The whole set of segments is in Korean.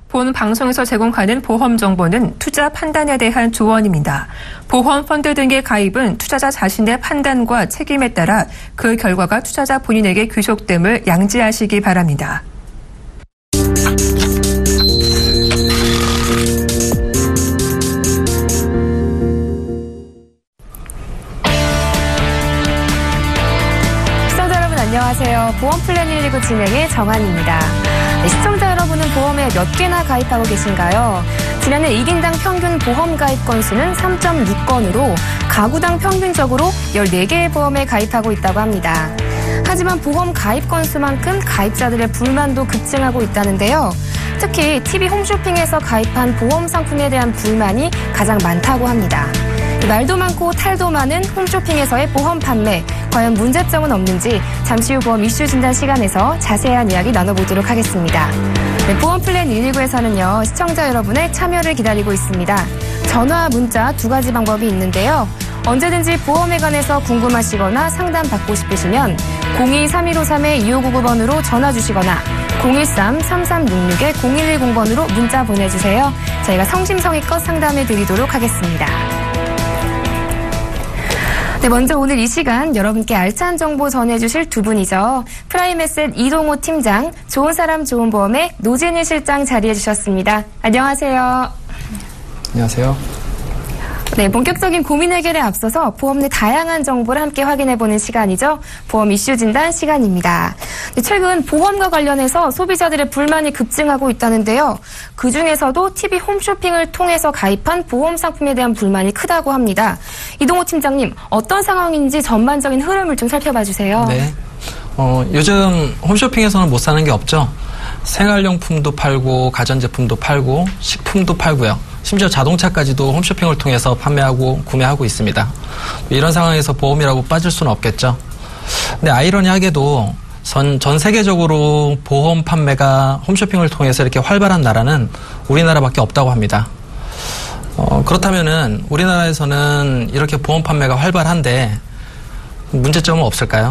본 방송에서 제공하는 보험 정보는 투자 판단에 대한 조언입니다. 보험 펀드 등의 가입은 투자자 자신의 판단과 책임에 따라 그 결과가 투자자 본인에게 귀속됨을 양지하시기 바랍니다. 안녕하세요. 보험 플랜 119 진행의 정한입니다. 시청자 여러분은 보험에 몇 개나 가입하고 계신가요? 지난해 1인당 평균 보험 가입 건수는 3.6건으로 가구당 평균적으로 14개의 보험에 가입하고 있다고 합니다. 하지만 보험 가입 건수만큼 가입자들의 불만도 급증하고 있다는데요. 특히 TV 홈쇼핑에서 가입한 보험 상품에 대한 불만이 가장 많다고 합니다. 말도 많고 탈도 많은 홈쇼핑에서의 보험 판매, 과연 문제점은 없는지 잠시 후 보험 이슈 진단 시간에서 자세한 이야기 나눠보도록 하겠습니다. 네, 보험 플랜 119에서는요, 시청자 여러분의 참여를 기다리고 있습니다. 전화, 문자 두 가지 방법이 있는데요. 언제든지 보험에 관해서 궁금하시거나 상담받고 싶으시면 02-3153-2599번으로 전화 주시거나 013-3366-0110번으로 문자 보내주세요. 저희가 성심성의껏 상담해 드리도록 하겠습니다. 네, 먼저 오늘 이 시간 여러분께 알찬 정보 전해주실 두 분이죠. 프라임에셋 이동호 팀장, 좋은 사람 좋은 보험의 노진희 실장 자리해 주셨습니다. 안녕하세요. 안녕하세요. 네, 본격적인 고민 해결에 앞서서 보험 내 다양한 정보를 함께 확인해보는 시간이죠. 보험 이슈 진단 시간입니다. 네, 최근 보험과 관련해서 소비자들의 불만이 급증하고 있다는데요. 그중에서도 TV 홈쇼핑을 통해서 가입한 보험 상품에 대한 불만이 크다고 합니다. 이동호 팀장님, 어떤 상황인지 전반적인 흐름을 좀 살펴봐 주세요. 네. 요즘 홈쇼핑에서는 못 사는 게 없죠. 생활용품도 팔고 가전제품도 팔고 식품도 팔고요. 심지어 자동차까지도 홈쇼핑을 통해서 판매하고 구매하고 있습니다. 이런 상황에서 보험이라고 빠질 수는 없겠죠. 근데 아이러니하게도 전 세계적으로 보험 판매가 홈쇼핑을 통해서 이렇게 활발한 나라는 우리나라밖에 없다고 합니다. 그렇다면은 우리나라에서는 이렇게 보험 판매가 활발한데 문제점은 없을까요?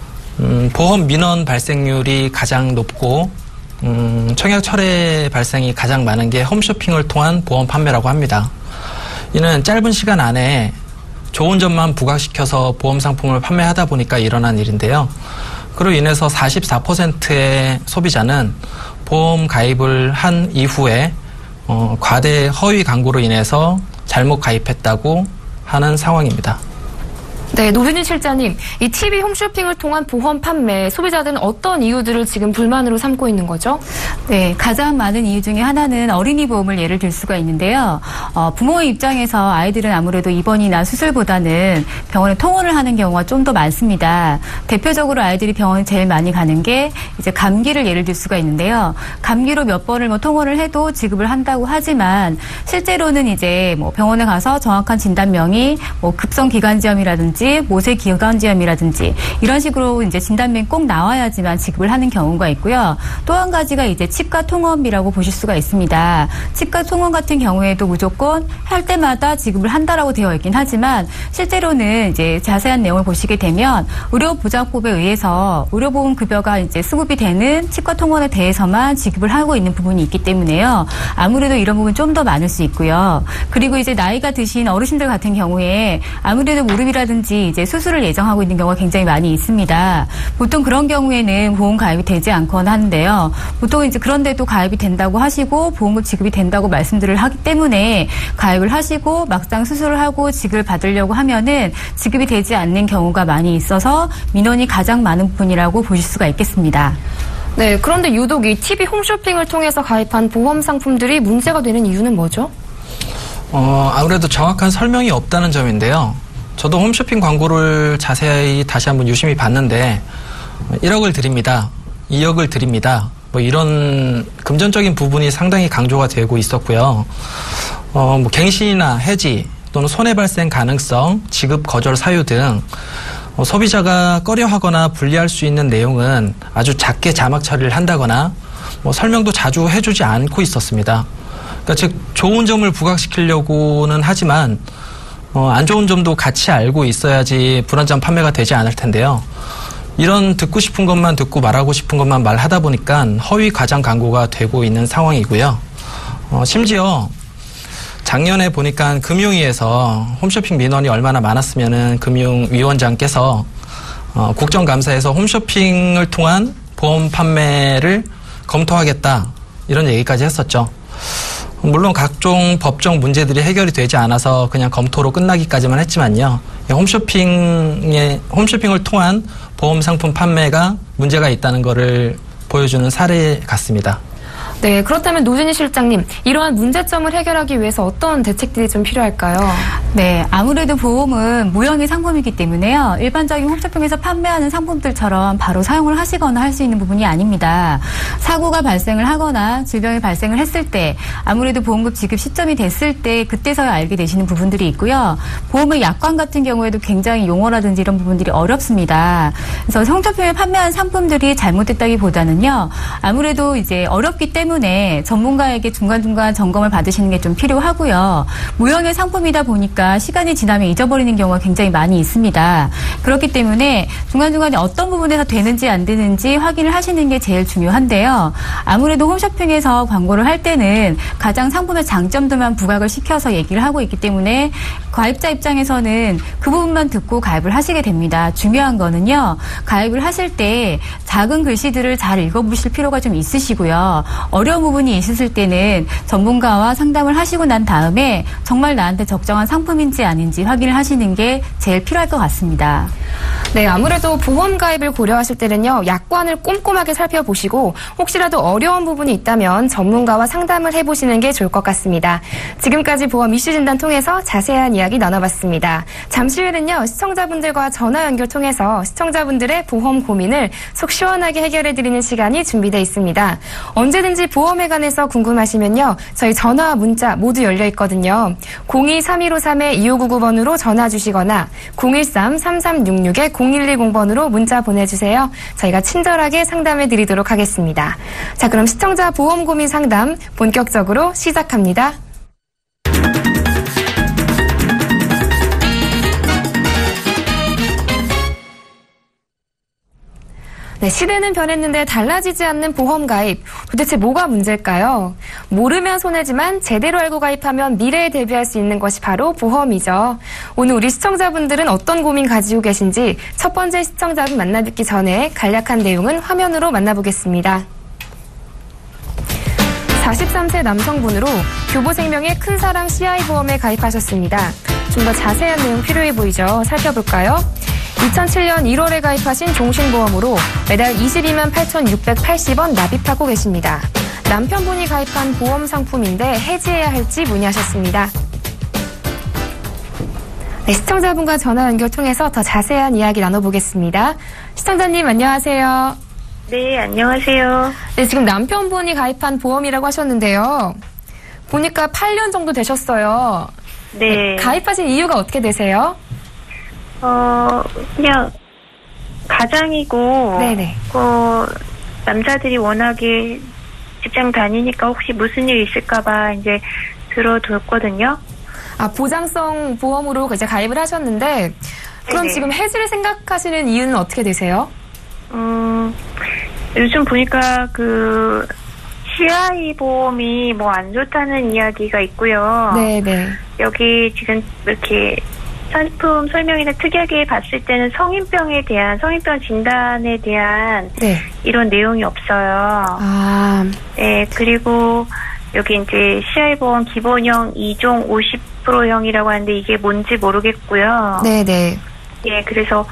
보험 민원 발생률이 가장 높고 청약 철회 발생이 가장 많은 게 홈쇼핑을 통한 보험 판매라고 합니다. 이는 짧은 시간 안에 좋은 점만 부각시켜서 보험 상품을 판매하다 보니까 일어난 일인데요. 그로 인해서 44%의 소비자는 보험 가입을 한 이후에 과대 허위 광고로 인해서 잘못 가입했다고 하는 상황입니다. 네, 노진희 실장님, 이 TV 홈쇼핑을 통한 보험 판매, 소비자들은 어떤 이유들을 지금 불만으로 삼고 있는 거죠? 네, 가장 많은 이유 중에 하나는 어린이 보험을 예를 들 수가 있는데요. 부모의 입장에서 아이들은 아무래도 입원이나 수술보다는 병원에 통원을 하는 경우가 좀 더 많습니다. 대표적으로 아이들이 병원에 제일 많이 가는 게 이제 감기를 예를 들 수가 있는데요. 감기로 몇 번을 통원을 해도 지급을 한다고 하지만 실제로는 이제 병원에 가서 정확한 진단명이 급성 기관지염이라든지 모세 기관지염이라든지 이런 식으로 이제 진단명이 꼭 나와야지만 지급을 하는 경우가 있고요. 또 한 가지가 이제 치과 통원비라고 보실 수가 있습니다. 치과 통원 같은 경우에도 무조건 할 때마다 지급을 한다라고 되어 있긴 하지만 실제로는 이제 자세한 내용을 보시게 되면 의료보장법에 의해서 의료보험 급여가 이제 수급이 되는 치과 통원에 대해서만 지급을 하고 있는 부분이 있기 때문에요. 아무래도 이런 부분 좀 더 많을 수 있고요. 그리고 이제 나이가 드신 어르신들 같은 경우에 아무래도 무릎이라든지 이제 수술을 예정하고 있는 경우가 굉장히 많이 있습니다. 보통 그런 경우에는 보험 가입이 되지 않거나 하는데요. 보통 이제 그런데도 가입이 된다고 하시고 보험금 지급이 된다고 말씀들을 하기 때문에 가입을 하시고 막상 수술을 하고 지급을 받으려고 하면은 지급이 되지 않는 경우가 많이 있어서 민원이 가장 많은 부분이라고 보실 수가 있겠습니다. 네, 그런데 유독 이 TV 홈쇼핑을 통해서 가입한 보험 상품들이 문제가 되는 이유는 뭐죠? 아무래도 정확한 설명이 없다는 점인데요. 저도 홈쇼핑 광고를 자세히 다시 한번 유심히 봤는데 1억을 드립니다. 2억을 드립니다. 이런 금전적인 부분이 상당히 강조가 되고 있었고요. 갱신이나 해지 또는 손해 발생 가능성, 지급 거절 사유 등 소비자가 꺼려하거나 불리할 수 있는 내용은 아주 작게 자막 처리를 한다거나 설명도 자주 해주지 않고 있었습니다. 그러니까 즉 좋은 점을 부각시키려고는 하지만 안 좋은 점도 같이 알고 있어야지 불안전 판매가 되지 않을 텐데요. 이런 듣고 싶은 것만 듣고 말하고 싶은 것만 말하다 보니까 허위 과장 광고가 되고 있는 상황이고요. 심지어 작년에 보니까 금융위에서 홈쇼핑 민원이 얼마나 많았으면은 금융위원장께서 국정감사에서 홈쇼핑을 통한 보험 판매를 검토하겠다 이런 얘기까지 했었죠. 물론 각종 법적 문제들이 해결이 되지 않아서 그냥 검토로 끝나기까지만 했지만요. 홈쇼핑을 통한 보험 상품 판매가 문제가 있다는 것을 보여주는 사례 같습니다. 네, 그렇다면 노진희 실장님, 이러한 문제점을 해결하기 위해서 어떤 대책들이 좀 필요할까요? 네, 아무래도 보험은 무형의 상품이기 때문에요. 일반적인 홈쇼핑에서 판매하는 상품들처럼 바로 사용을 하시거나 할 수 있는 부분이 아닙니다. 사고가 발생을 하거나 질병이 발생을 했을 때 아무래도 보험금 지급 시점이 됐을 때 그때서야 알게 되시는 부분들이 있고요. 보험의 약관 같은 경우에도 굉장히 용어라든지 이런 부분들이 어렵습니다. 그래서 홈쇼핑에 판매한 상품들이 잘못됐다기보다는요. 아무래도 이제 어렵기 때문에 전문가에게 중간중간 점검을 받으시는 게 좀 필요하고요. 무형의 상품이다 보니까 시간이 지나면 잊어버리는 경우가 굉장히 많이 있습니다. 그렇기 때문에 중간중간에 어떤 부분에서 되는지 안 되는지 확인을 하시는 게 제일 중요한데요. 아무래도 홈쇼핑에서 광고를 할 때는 가장 상품의 장점들만 부각을 시켜서 얘기를 하고 있기 때문에 가입자 입장에서는 그 부분만 듣고 가입을 하시게 됩니다. 중요한 거는요. 가입을 하실 때 작은 글씨들을 잘 읽어보실 필요가 좀 있으시고요. 어려운 부분이 있으실 때는 전문가와 상담을 하시고 난 다음에 정말 나한테 적정한 상품인지 아닌지 확인을 하시는 게 제일 필요할 것 같습니다. 네, 아무래도 보험 가입을 고려하실 때는요, 약관을 꼼꼼하게 살펴보시고 혹시라도 어려운 부분이 있다면 전문가와 상담을 해보시는 게 좋을 것 같습니다. 지금까지 보험 이슈 진단 통해서 자세한 이야기 나눠봤습니다. 잠시 후에는요, 시청자분들과 전화 연결 통해서 시청자분들의 보험 고민을 속 시원하게 해결해드리는 시간이 준비되어 있습니다. 언제든지 보험에 관해서 궁금하시면요, 저희 전화와 문자 모두 열려 있거든요. 02-3153-2599번으로 전화 주시거나 013-3366-0110번으로 문자 보내주세요. 저희가 친절하게 상담해 드리도록 하겠습니다. 자, 그럼 시청자 보험 고민 상담 본격적으로 시작합니다. 네, 시대는 변했는데 달라지지 않는 보험 가입. 도대체 뭐가 문제일까요? 모르면 손해지만 제대로 알고 가입하면 미래에 대비할 수 있는 것이 바로 보험이죠. 오늘 우리 시청자분들은 어떤 고민 가지고 계신지 첫 번째 시청자분 만나뵙기 전에 간략한 내용은 화면으로 만나보겠습니다. 43세 남성분으로 교보생명의 큰사랑 CI보험에 가입하셨습니다. 좀 더 자세한 내용 필요해 보이죠? 살펴볼까요? 2007년 1월에 가입하신 종신보험으로 매달 22만 8,680원 납입하고 계십니다. 남편분이 가입한 보험 상품인데 해지해야 할지 문의하셨습니다. 네, 시청자분과 전화 연결 통해서 더 자세한 이야기 나눠보겠습니다. 시청자님 안녕하세요. 네, 안녕하세요. 네, 지금 남편분이 가입한 보험이라고 하셨는데요. 보니까 8년 정도 되셨어요. 네. 가입하신 이유가 어떻게 되세요? 그냥 가장이고, 네네. 남자들이 워낙에 직장 다니니까 혹시 무슨 일 있을까봐 이제 들어뒀거든요. 아, 보장성 보험으로 이제 가입을 하셨는데, 그럼 네네. 지금 해지를 생각하시는 이유는 어떻게 되세요? 요즘 보니까 CI 보험이 뭐 안 좋다는 이야기가 있고요. 네네. 여기 지금 이렇게 상품 설명이나 특이하게 봤을 때는 성인병 진단에 대한 네. 이런 내용이 없어요. 아, 네, 그리고 여기 이제 CI보험 기본형 2종 50%형이라고 하는데 이게 뭔지 모르겠고요. 네네. 예, 그래서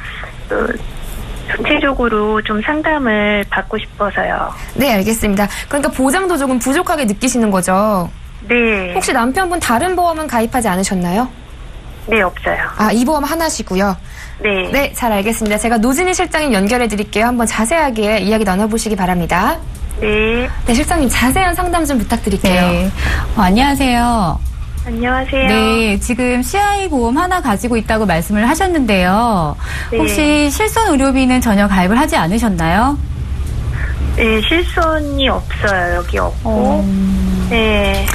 전체적으로 좀 상담을 받고 싶어서요. 네, 알겠습니다. 그러니까 보장도 조금 부족하게 느끼시는 거죠? 네. 혹시 남편분 다른 보험은 가입하지 않으셨나요? 네, 없어요. 아, 이 보험 하나시고요. 네. 네, 잘 알겠습니다. 제가 노진희 실장님 연결해 드릴게요. 한번 자세하게 이야기 나눠보시기 바랍니다. 네. 네, 실장님 자세한 상담 좀 부탁드릴게요. 네. 안녕하세요. 안녕하세요. 네, 지금 CI 보험 하나 가지고 있다고 말씀을 하셨는데요. 네. 혹시 실손 의료비는 전혀 가입을 하지 않으셨나요? 네, 실손이 없어요. 여기 없고. 네.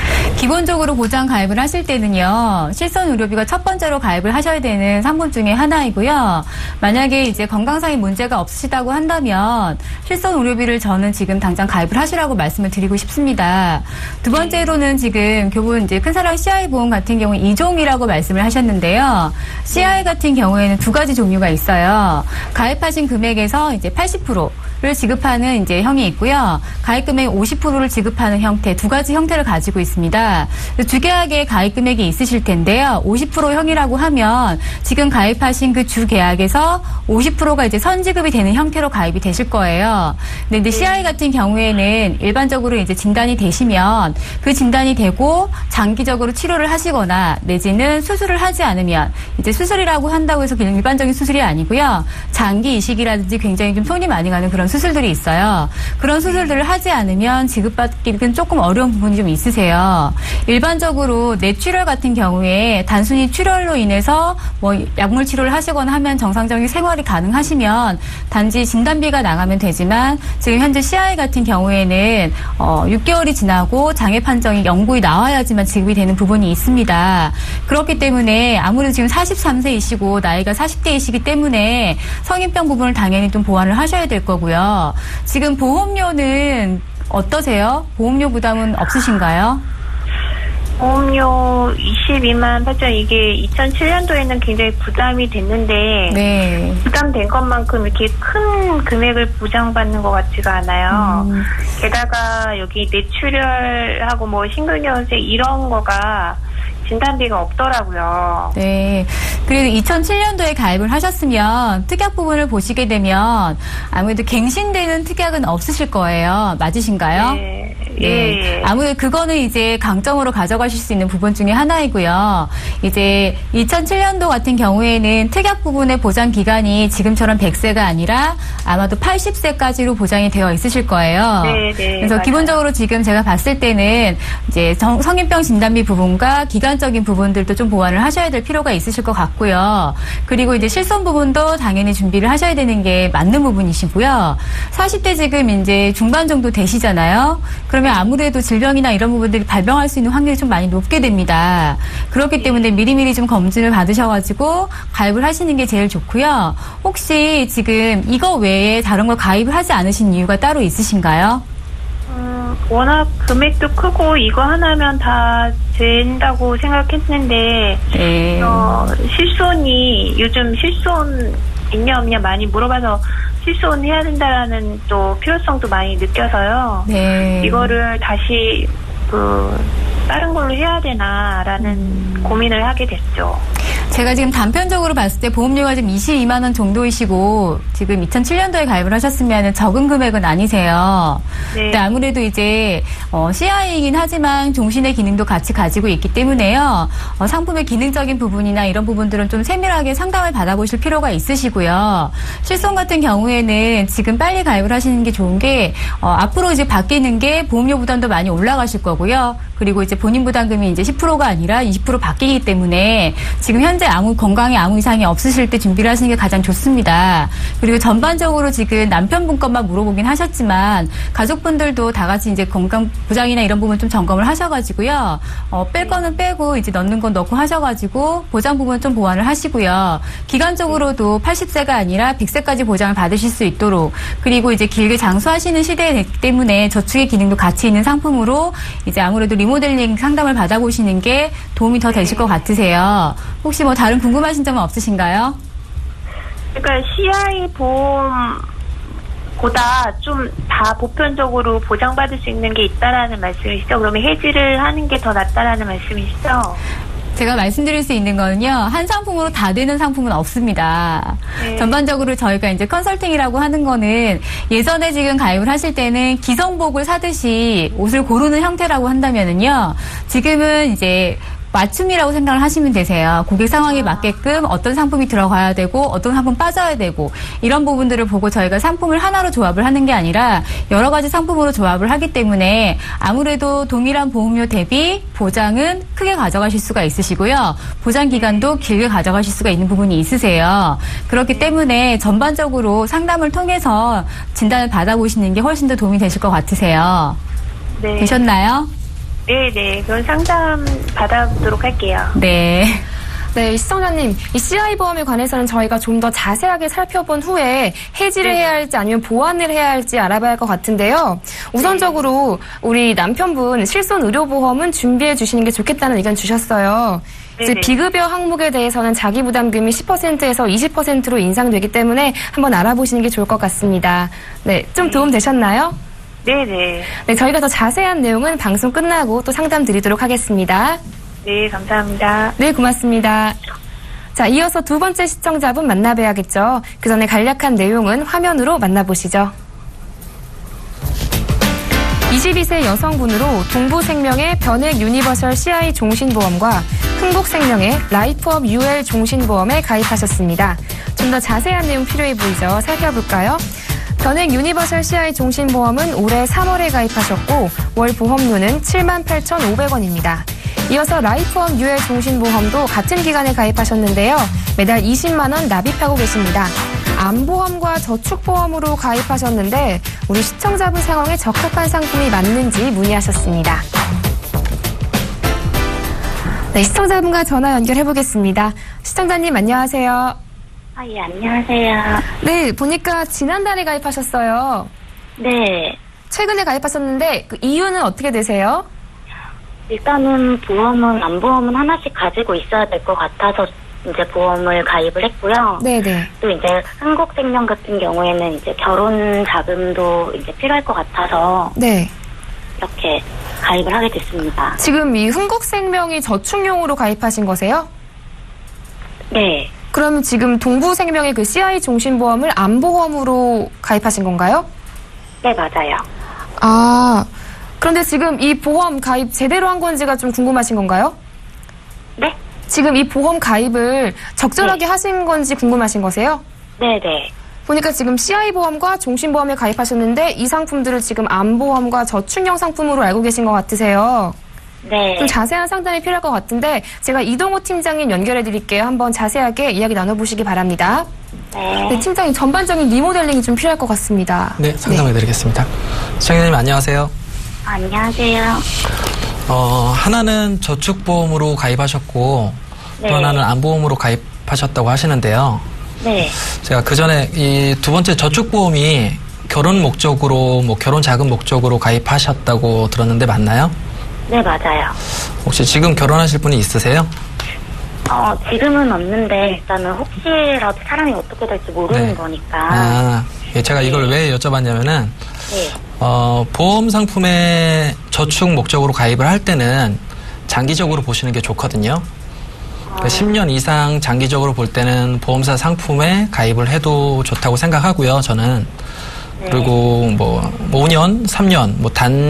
기본적으로 보장 가입을 하실 때는요, 실손 의료비가 첫 번째로 가입을 하셔야 되는 상품 중에 하나이고요. 만약에 이제 건강상의 문제가 없으시다고 한다면 실손 의료비를 저는 지금 당장 가입을 하시라고 말씀을 드리고 싶습니다. 두 번째로는 지금 교분 이제 큰사랑 CI 보험 같은 경우 2종이라고 말씀을 하셨는데요. CI 같은 경우에는 두 가지 종류가 있어요. 가입하신 금액에서 이제 80%를 지급하는 이제 형이 있고요. 가입 금액 50%를 지급하는 형태, 두 가지 형태를 가지고 있습니다. 주계약에 가입 금액이 있으실 텐데요. 50%형이라고 하면 지금 가입하신 그 주계약에서 50%가 이제 선지급이 되는 형태로 가입이 되실 거예요. 근데 CI 같은 경우에는 일반적으로 이제 진단이 되시면 그 진단이 되고 장기적으로 치료를 하시거나 내지는 수술을 하지 않으면 이제 수술이라고 한다고 해서 그냥 일반적인 수술이 아니고요. 장기 이식이라든지 굉장히 좀 손이 많이 가는 그런 수술들이 있어요. 그런 수술들을 하지 않으면 지급받기는 조금 어려운 부분이 좀 있으세요. 일반적으로 뇌출혈 같은 경우에 단순히 출혈로 인해서 뭐 약물 치료를 하시거나 하면 정상적인 생활이 가능하시면 단지 진단비가 나가면 되지만 지금 현재 CI 같은 경우에는 6개월이 지나고 장애 판정이 영구히 나와야지만 지급이 되는 부분이 있습니다. 그렇기 때문에 아무래도 지금 43세이시고 나이가 40대이시기 때문에 성인병 부분을 당연히 좀 보완을 하셔야 될 거고요. 지금 보험료는 어떠세요? 보험료 부담은 없으신가요? 보험료 22만 8천, 이게 2007년도에는 굉장히 부담이 됐는데 네. 부담된 것만큼 이렇게 큰 금액을 보장받는 것 같지가 않아요. 게다가 여기 뇌출혈하고 뭐 심근경색 이런 거가 진단비가 없더라고요. 네. 그리고 2007년도에 가입을 하셨으면 특약 부분을 보시게 되면 아무래도 갱신되는 특약은 없으실 거예요. 맞으신가요? 네. 네. 예. 아무래도 그거는 이제 강점으로 가져가실 수 있는 부분 중에 하나이고요. 이제 2007년도 같은 경우에는 특약 부분의 보장 기간이 지금처럼 100세가 아니라 아마도 80세까지로 보장이 되어 있으실 거예요. 네, 네. 그래서 맞아요. 기본적으로 지금 제가 봤을 때는 이제 성인병 진단비 부분과 기간적인 부분들도 좀 보완을 하셔야 될 필요가 있으실 것 같고요. 그리고 이제 실손 부분도 당연히 준비를 하셔야 되는 게 맞는 부분이시고요. 40대 지금 이제 중반 정도 되시잖아요. 그러면 아무래도 질병이나 이런 부분들이 발병할 수 있는 확률이 좀 많이 높게 됩니다. 그렇기 때문에 미리미리 좀 검진을 받으셔가지고 가입을 하시는 게 제일 좋고요. 혹시 지금 이거 외에 다른 걸 가입을 하지 않으신 이유가 따로 있으신가요? 워낙 금액도 크고 이거 하나면 다 된다고 생각했는데 네. 실손이 요즘 실손 있냐 없냐 많이 물어봐서 실손 해야 된다라는 또 필요성도 많이 느껴서요. 네. 이거를 다시 다른 걸로 해야 되나라는 고민을 하게 됐죠. 제가 지금 단편적으로 봤을 때 보험료가 지금 22만 원 정도이시고 지금 2007년도에 가입을 하셨으면 적은 금액은 아니세요. 네. 근데 아무래도 이제 CI이긴 하지만 종신의 기능도 같이 가지고 있기 때문에요. 상품의 기능적인 부분이나 이런 부분들은 좀 세밀하게 상담을 받아보실 필요가 있으시고요. 실손 같은 경우에는 지금 빨리 가입을 하시는 게 좋은 게 앞으로 이제 바뀌는 게 보험료 부담도 많이 올라가실 거고요. 그리고 이제 본인 부담금이 이제 10%가 아니라 20% 바뀌기 때문에 지금 현재 건강에 아무 이상이 없으실 때 준비를 하시는 게 가장 좋습니다. 그리고 전반적으로 지금 남편분 것만 물어보긴 하셨지만 가족분들도 다 같이 이제 건강 보장이나 이런 부분 좀 점검을 하셔가지고요. 뺄 거는 빼고 이제 넣는 건 넣고 하셔가지고 보장 부분 좀 보완을 하시고요. 기간적으로도 80세가 아니라 100세까지 보장을 받으실 수 있도록 그리고 이제 길게 장수하시는 시대이기 때문에 저축의 기능도 같이 있는 상품으로 이제 아무래도 리모델링 상담을 받아보시는 게 도움이 더 되실 것 같으세요. 혹시 뭐 다른 궁금하신 점은 없으신가요? 그러니까 CI 보험보다 좀 다 보편적으로 보장받을 수 있는 게 있다라는 말씀이시죠? 그러면 해지를 하는 게 더 낫다라는 말씀이시죠? 제가 말씀드릴 수 있는 거는요, 한 상품으로 다 되는 상품은 없습니다. 네. 전반적으로 저희가 이제 컨설팅이라고 하는 거는 예전에 지금 가입을 하실 때는 기성복을 사듯이 옷을 고르는 형태라고 한다면은요, 지금은 이제 맞춤이라고 생각을 하시면 되세요. 고객 상황에 맞게끔 어떤 상품이 들어가야 되고 어떤 상품 빠져야 되고 이런 부분들을 보고 저희가 상품을 하나로 조합을 하는 게 아니라 여러 가지 상품으로 조합을 하기 때문에 아무래도 동일한 보험료 대비 보장은 크게 가져가실 수가 있으시고요. 보장 기간도 길게 가져가실 수가 있는 부분이 있으세요. 그렇기 때문에 전반적으로 상담을 통해서 진단을 받아보시는 게 훨씬 더 도움이 되실 것 같으세요. 네. 되셨나요? 네네. 그건 상담 받아보도록 할게요. 네. 네, 시청자님, 이 CI 보험에 관해서는 저희가 좀 더 자세하게 살펴본 후에 해지를 해야 할지 아니면 보완을 해야 할지 알아봐야 할 것 같은데요. 우선적으로 우리 남편분 실손 의료보험은 준비해 주시는 게 좋겠다는 의견 주셨어요. 이제 비급여 항목에 대해서는 자기 부담금이 10%에서 20%로 인상되기 때문에 한번 알아보시는 게 좋을 것 같습니다. 네, 좀 도움 되셨나요? 네네. 네, 저희가 더 자세한 내용은 방송 끝나고 또 상담 드리도록 하겠습니다. 네, 감사합니다. 네, 고맙습니다. 자, 이어서 두 번째 시청자분 만나봐야겠죠. 그 전에 간략한 내용은 화면으로 만나보시죠. 22세 여성분으로 동부생명의 변액 유니버설 CI 종신보험과 흥국생명의 라이프업 UL 종신보험에 가입하셨습니다. 좀 더 자세한 내용 필요해 보이죠? 살펴볼까요? 변액 유니버설 CI 종신보험은 올해 3월에 가입하셨고 월 보험료는 78,500원입니다. 이어서 라이프업 UL 종신보험도 같은 기간에 가입하셨는데요. 매달 20만 원 납입하고 계십니다. 암보험과 저축보험으로 가입하셨는데 우리 시청자분 상황에 적합한 상품이 맞는지 문의하셨습니다. 네, 시청자분과 전화 연결해보겠습니다. 시청자님 안녕하세요. 예, 안녕하세요. 네, 보니까 지난달에 가입하셨어요. 네. 최근에 가입하셨는데 그 이유는 어떻게 되세요? 일단은 보험은, 암보험은 하나씩 가지고 있어야 될 것 같아서 이제 보험을 가입을 했고요. 네네. 또 이제 흥국생명 같은 경우에는 이제 결혼 자금도 이제 필요할 것 같아서 네. 이렇게 가입을 하게 됐습니다. 지금 이 흥국생명이 저축용으로 가입하신 거세요? 네. 그럼 지금 동부생명의 그 CI 종신보험을 암보험으로 가입하신 건가요? 네, 맞아요. 아, 그런데 지금 이 보험 가입 제대로 한 건지가 좀 궁금하신 건가요? 네? 지금 이 보험 가입을 적절하게 하신 건지 궁금하신 거세요? 네네. 보니까 지금 CI보험과 종신보험에 가입하셨는데 이 상품들을 지금 암보험과 저축형 상품으로 알고 계신 것 같으세요. 네. 좀 자세한 상담이 필요할 것 같은데 제가 이동호 팀장님 연결해 드릴게요. 한번 자세하게 이야기 나눠보시기 바랍니다. 네. 네, 팀장님 전반적인 리모델링이 좀 필요할 것 같습니다. 네, 상담해 드리겠습니다. 시청자님 안녕하세요. 안녕하세요. 하나는 저축보험으로 가입하셨고 네. 또 하나는 암보험으로 가입하셨다고 하시는데요. 네. 제가 그 전에 이 두 번째 저축보험이 결혼 목적으로 결혼 자금 목적으로 가입하셨다고 들었는데 맞나요? 네, 맞아요. 혹시 지금 결혼하실 분이 있으세요? 지금은 없는데 일단은 혹시라도 사람이 어떻게 될지 모르는 네. 거니까. 예, 제가 이걸 왜 여쭤봤냐면은 네. 보험 상품에 저축 목적으로 가입을 할 때는 장기적으로 보시는 게 좋거든요. 그러니까 10년 이상 장기적으로 볼 때는 보험사 상품에 가입을 해도 좋다고 생각하고요, 저는. 네. 그리고 5년, 3년,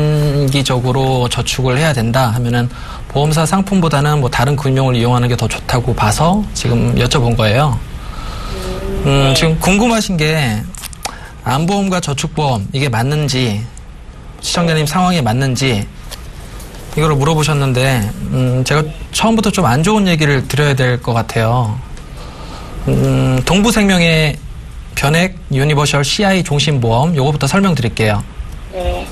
단기적으로 저축을 해야 된다 하면은 보험사 상품보다는 다른 금융을 이용하는 게 더 좋다고 봐서 지금 여쭤본 거예요. 지금 궁금하신 게 암보험과 저축보험 이게 맞는지 시청자님 상황에 맞는지 이거를 물어보셨는데 제가 처음부터 좀 안 좋은 얘기를 드려야 될 것 같아요. 동부생명의 변액 유니버설 CI 종신보험 요거부터 설명드릴게요. 네.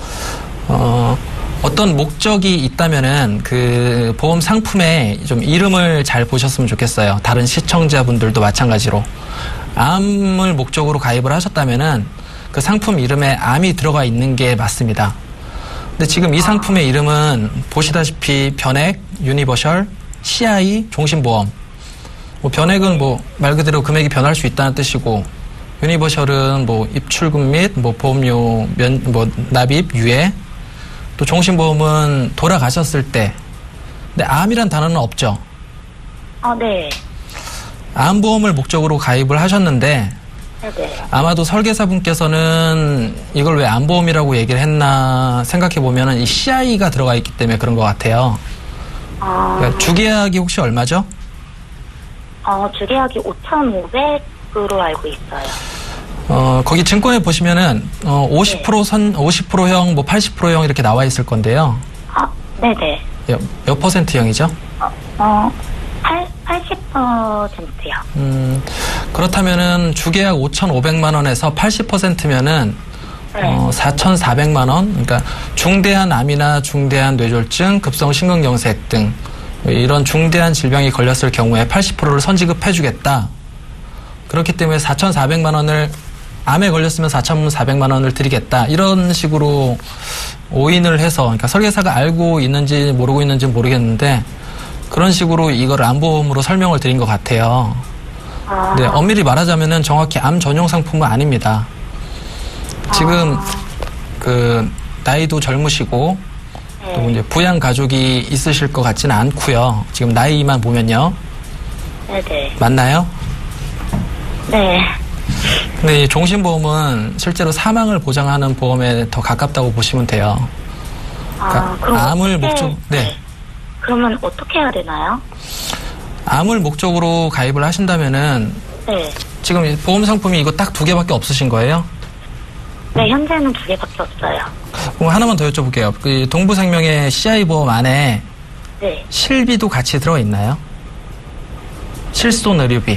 어떤 목적이 있다면은 그 보험 상품에 좀 이름을 잘 보셨으면 좋겠어요. 다른 시청자분들도 마찬가지로. 암을 목적으로 가입을 하셨다면은 그 상품 이름에 암이 들어가 있는 게 맞습니다. 근데 지금 이 상품의 이름은 보시다시피 변액 유니버설 CI 종신보험. 변액은 말 그대로 금액이 변할 수 있다는 뜻이고, 유니버설은 입출금 및 보험료 납입 유예, 또 종신보험은 돌아가셨을 때. 근데 암이란 단어는 없죠. 네. 암보험을 목적으로 가입을 하셨는데 네네. 아마도 설계사분께서는 이걸 왜 암보험이라고 얘기를 했나 생각해 보면은 이 CI가 들어가 있기 때문에 그런 것 같아요. 그러니까 주계약이 혹시 얼마죠? 주계약이 5,500으로 알고 있어요. 거기 증권에 보시면은 50%형, 80%형 이렇게 나와 있을 건데요. 네네. 몇 %형이죠? 80%요. 그렇다면은 주계약 5,500만 원에서 80%면은 4,400만 원, 그러니까 중대한 암이나 중대한 뇌졸중, 급성심근경색 등 이런 중대한 질병이 걸렸을 경우에 80%를 선지급해주겠다. 그렇기 때문에 4,400만 원을 암에 걸렸으면 4,400만 원을 드리겠다. 이런 식으로 오인을 해서, 그러니까 설계사가 알고 있는지 모르고 있는지 모르겠는데 그런 식으로 이걸 암보험으로 설명을 드린 것 같아요. 네, 엄밀히 말하자면은 정확히 암 전용 상품은 아닙니다. 지금 그 나이도 젊으시고 또 이제 부양 가족이 있으실 것 같지는 않고요. 지금 나이만 보면요. 네네. 맞나요? 네. 근데 이 종신보험은 실제로 사망을 보장하는 보험에 더 가깝다고 보시면 돼요. 그러니까 그럼 암을 어떻게, 네. 그러면 어떻게 해야 되나요? 암을 목적으로 가입을 하신다면은 네. 지금 보험 상품이 이거 딱 2개밖에 없으신 거예요? 네, 현재는 2개밖에 없어요. 그럼 하나만 더 여쭤볼게요. 그 동부생명의 CI 보험 안에 네. 실비도 같이 들어있나요? 실손 의료비.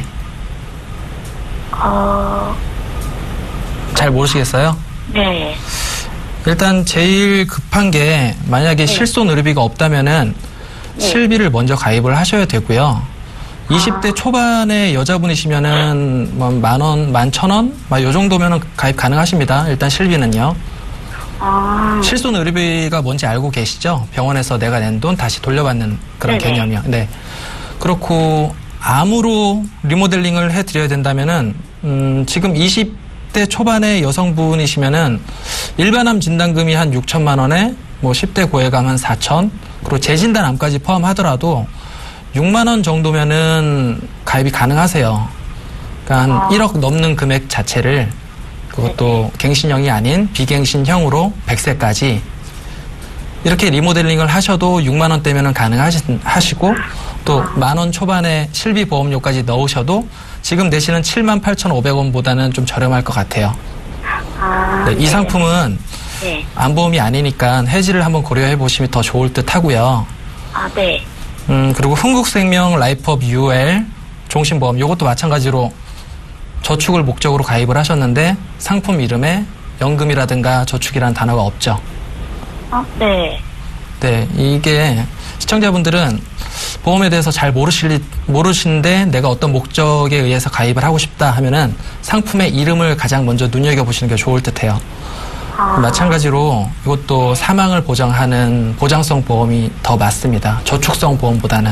잘 모르시겠어요? 네. 일단 제일 급한 게 만약에 실손 의료비가 없다면은 실비를 먼저 가입을 하셔야 되고요. 20대 초반의 여자분이시면은 뭐 10,000원, 11,000원? 막 요 정도면은 가입 가능하십니다. 일단 실비는요. 실손 의료비가 뭔지 알고 계시죠? 병원에서 내가 낸 돈 다시 돌려받는 그런 네네. 개념이요. 네. 그렇고 암으로 리모델링을 해드려야 된다면은 지금 20대 초반의 여성분이시면은 일반암 진단금이 한 6천만 원에 뭐 10대 고해감 한 4천, 그리고 재진단 암까지 포함하더라도 6만 원 정도면은 가입이 가능하세요. 그러니까 한 1억 넘는 금액 자체를, 그것도 갱신형이 아닌 비갱신형으로 100세까지 이렇게 리모델링을 하셔도 6만 원대면은 가능하시고, 또 10,000원 초반에 실비 보험료까지 넣으셔도 지금 내시는 78,500원보다는 좀 저렴할 것 같아요. 네, 이 상품은 암보험이 아니니까 해지를 한번 고려해 보시면 더 좋을 듯 하고요. 네. 그리고 흥국생명 라이프업 UL 종신보험, 이것도 마찬가지로 저축을 목적으로 가입을 하셨는데 상품 이름에 연금이라든가 저축이라는 단어가 없죠. 네. 네, 이게 시청자분들은 보험에 대해서 잘 모르시는데 내가 어떤 목적에 의해서 가입을 하고 싶다 하면은 상품의 이름을 가장 먼저 눈여겨보시는 게 좋을 듯해요. 마찬가지로 이것도 사망을 보장하는 보장성 보험이 더 맞습니다. 저축성 보험보다는.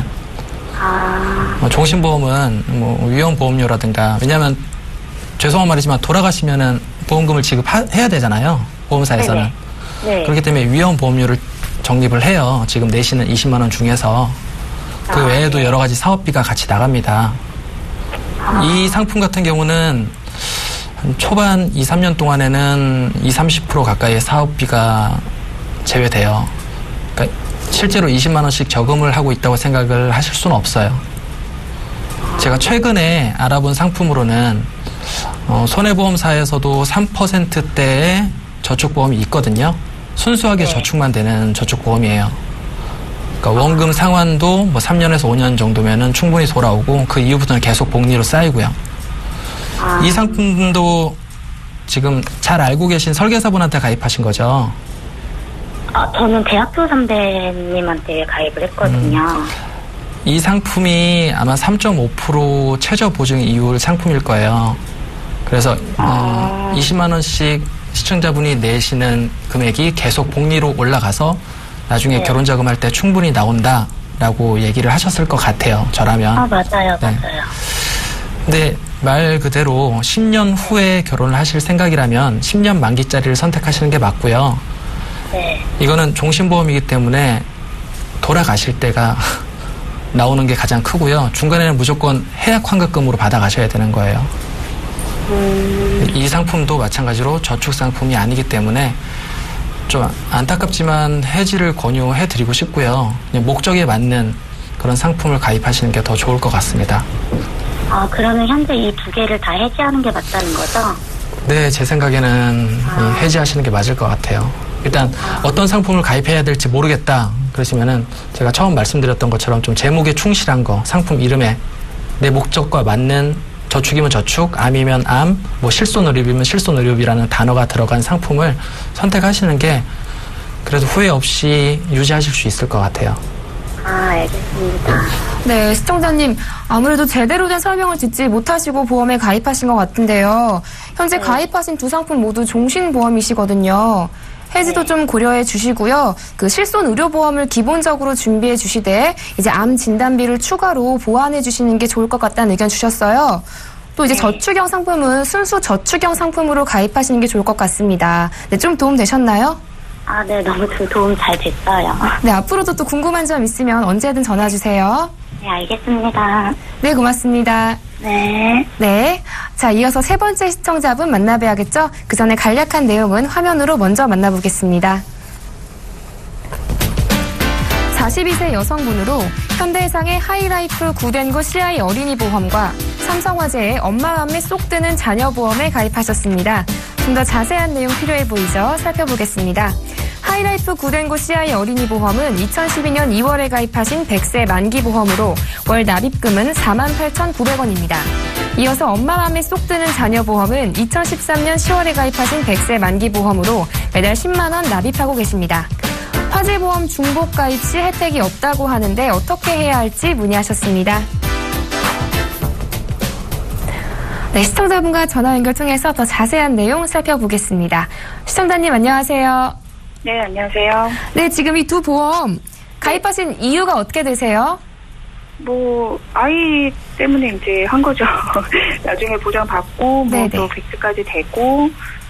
종신보험은 뭐 위험보험료라든가, 왜냐하면 죄송한 말이지만 돌아가시면은 보험금을 지급해야 되잖아요. 보험사에서는. 네. 그렇기 때문에 위험보험료를 적립을 해요. 지금 내시는 20만 원 중에서. 그 외에도 여러 가지 사업비가 같이 나갑니다. 이 상품 같은 경우는 초반 2, 3년 동안에는 20-30% 가까이의 사업비가 제외돼요. 그러니까 실제로 20만 원씩 저금을 하고 있다고 생각을 하실 수는 없어요. 제가 최근에 알아본 상품으로는 손해보험사에서도 3%대의 저축보험이 있거든요. 순수하게 저축만 되는 저축보험이에요. 그러니까 원금 상환도 뭐 3년에서 5년 정도면은 충분히 돌아오고 그 이후부터는 계속 복리로 쌓이고요. 이 상품도 지금 잘 알고 계신 설계사분한테 가입하신 거죠? 저는 대학교 선배님한테 가입을 했거든요. 이 상품이 아마 3.5% 최저 보증 이율 상품일 거예요. 그래서 20만 원씩 시청자분이 내시는 금액이 계속 복리로 올라가서 나중에 결혼자금 할 때 충분히 나온다라고 얘기를 하셨을 것 같아요. 저라면. 맞아요. 네. 맞아요. 근데 말 그대로 10년 후에 결혼을 하실 생각이라면 10년 만기짜리를 선택하시는 게 맞고요. 네. 이거는 종신보험이기 때문에 돌아가실 때가 나오는 게 가장 크고요. 중간에는 무조건 해약 환급금으로 받아가셔야 되는 거예요. 이 상품도 마찬가지로 저축 상품이 아니기 때문에 좀 안타깝지만 해지를 권유해드리고 싶고요. 목적에 맞는 그런 상품을 가입하시는 게 더 좋을 것 같습니다. 그러면 현재 이 2개를 다 해지하는 게 맞다는 거죠? 네, 제 생각에는 해지하시는 게 맞을 것 같아요. 일단 어떤 상품을 가입해야 될지 모르겠다 그러시면은 제가 처음 말씀드렸던 것처럼 좀 제목에 충실한 거, 상품 이름에 내 목적과 맞는 저축이면 저축, 암이면 암, 뭐 실손의료비면 실손의료비라는 단어가 들어간 상품을 선택하시는 게 그래도 후회 없이 유지하실 수 있을 것 같아요. 알겠습니다. 네, 시청자님 아무래도 제대로 된 설명을 듣지 못하시고 보험에 가입하신 것 같은데요. 현재 가입하신 두 상품 모두 종신보험이시거든요. 해지도 좀 고려해 주시고요. 그 실손 의료보험을 기본적으로 준비해 주시되 이제 암 진단비를 추가로 보완해 주시는 게 좋을 것 같다는 의견 주셨어요. 또 이제 저축형 상품은 순수 저축형 상품으로 가입하시는 게 좋을 것 같습니다. 네, 좀 도움 되셨나요? 네, 너무 도움 잘 됐어요. 네, 앞으로도 또 궁금한 점 있으면 언제든 전화 주세요. 네, 알겠습니다. 네, 고맙습니다. 네. 네. 자, 이어서 세 번째 시청자분 만나봐야겠죠? 그 전에 간략한 내용은 화면으로 먼저 만나보겠습니다. 42세 여성분으로 현대해상의 하이라이프 구덴고 CI 어린이 보험과 삼성화재의 엄마 마음에 쏙 드는 자녀 보험에 가입하셨습니다. 좀 더 자세한 내용 필요해 보이죠? 살펴보겠습니다. 하이라이프 구덴고 CI 어린이 보험은 2012년 2월에 가입하신 100세 만기 보험으로 월 납입금은 48,900원입니다. 이어서 엄마 마음에 쏙 드는 자녀 보험은 2013년 10월에 가입하신 100세 만기 보험으로 매달 10만 원 납입하고 계십니다. 화재보험 중복 가입 시 혜택이 없다고 하는데 어떻게 해야 할지 문의하셨습니다. 네, 시청자분과 전화 연결 통해서 더 자세한 내용 살펴보겠습니다. 시청자님 안녕하세요. 네, 안녕하세요. 네, 지금 이 두 보험 가입하신 이유가 어떻게 되세요? 아이 때문에 이제 한 거죠. 나중에 보장받고, 또 100세까지 되고,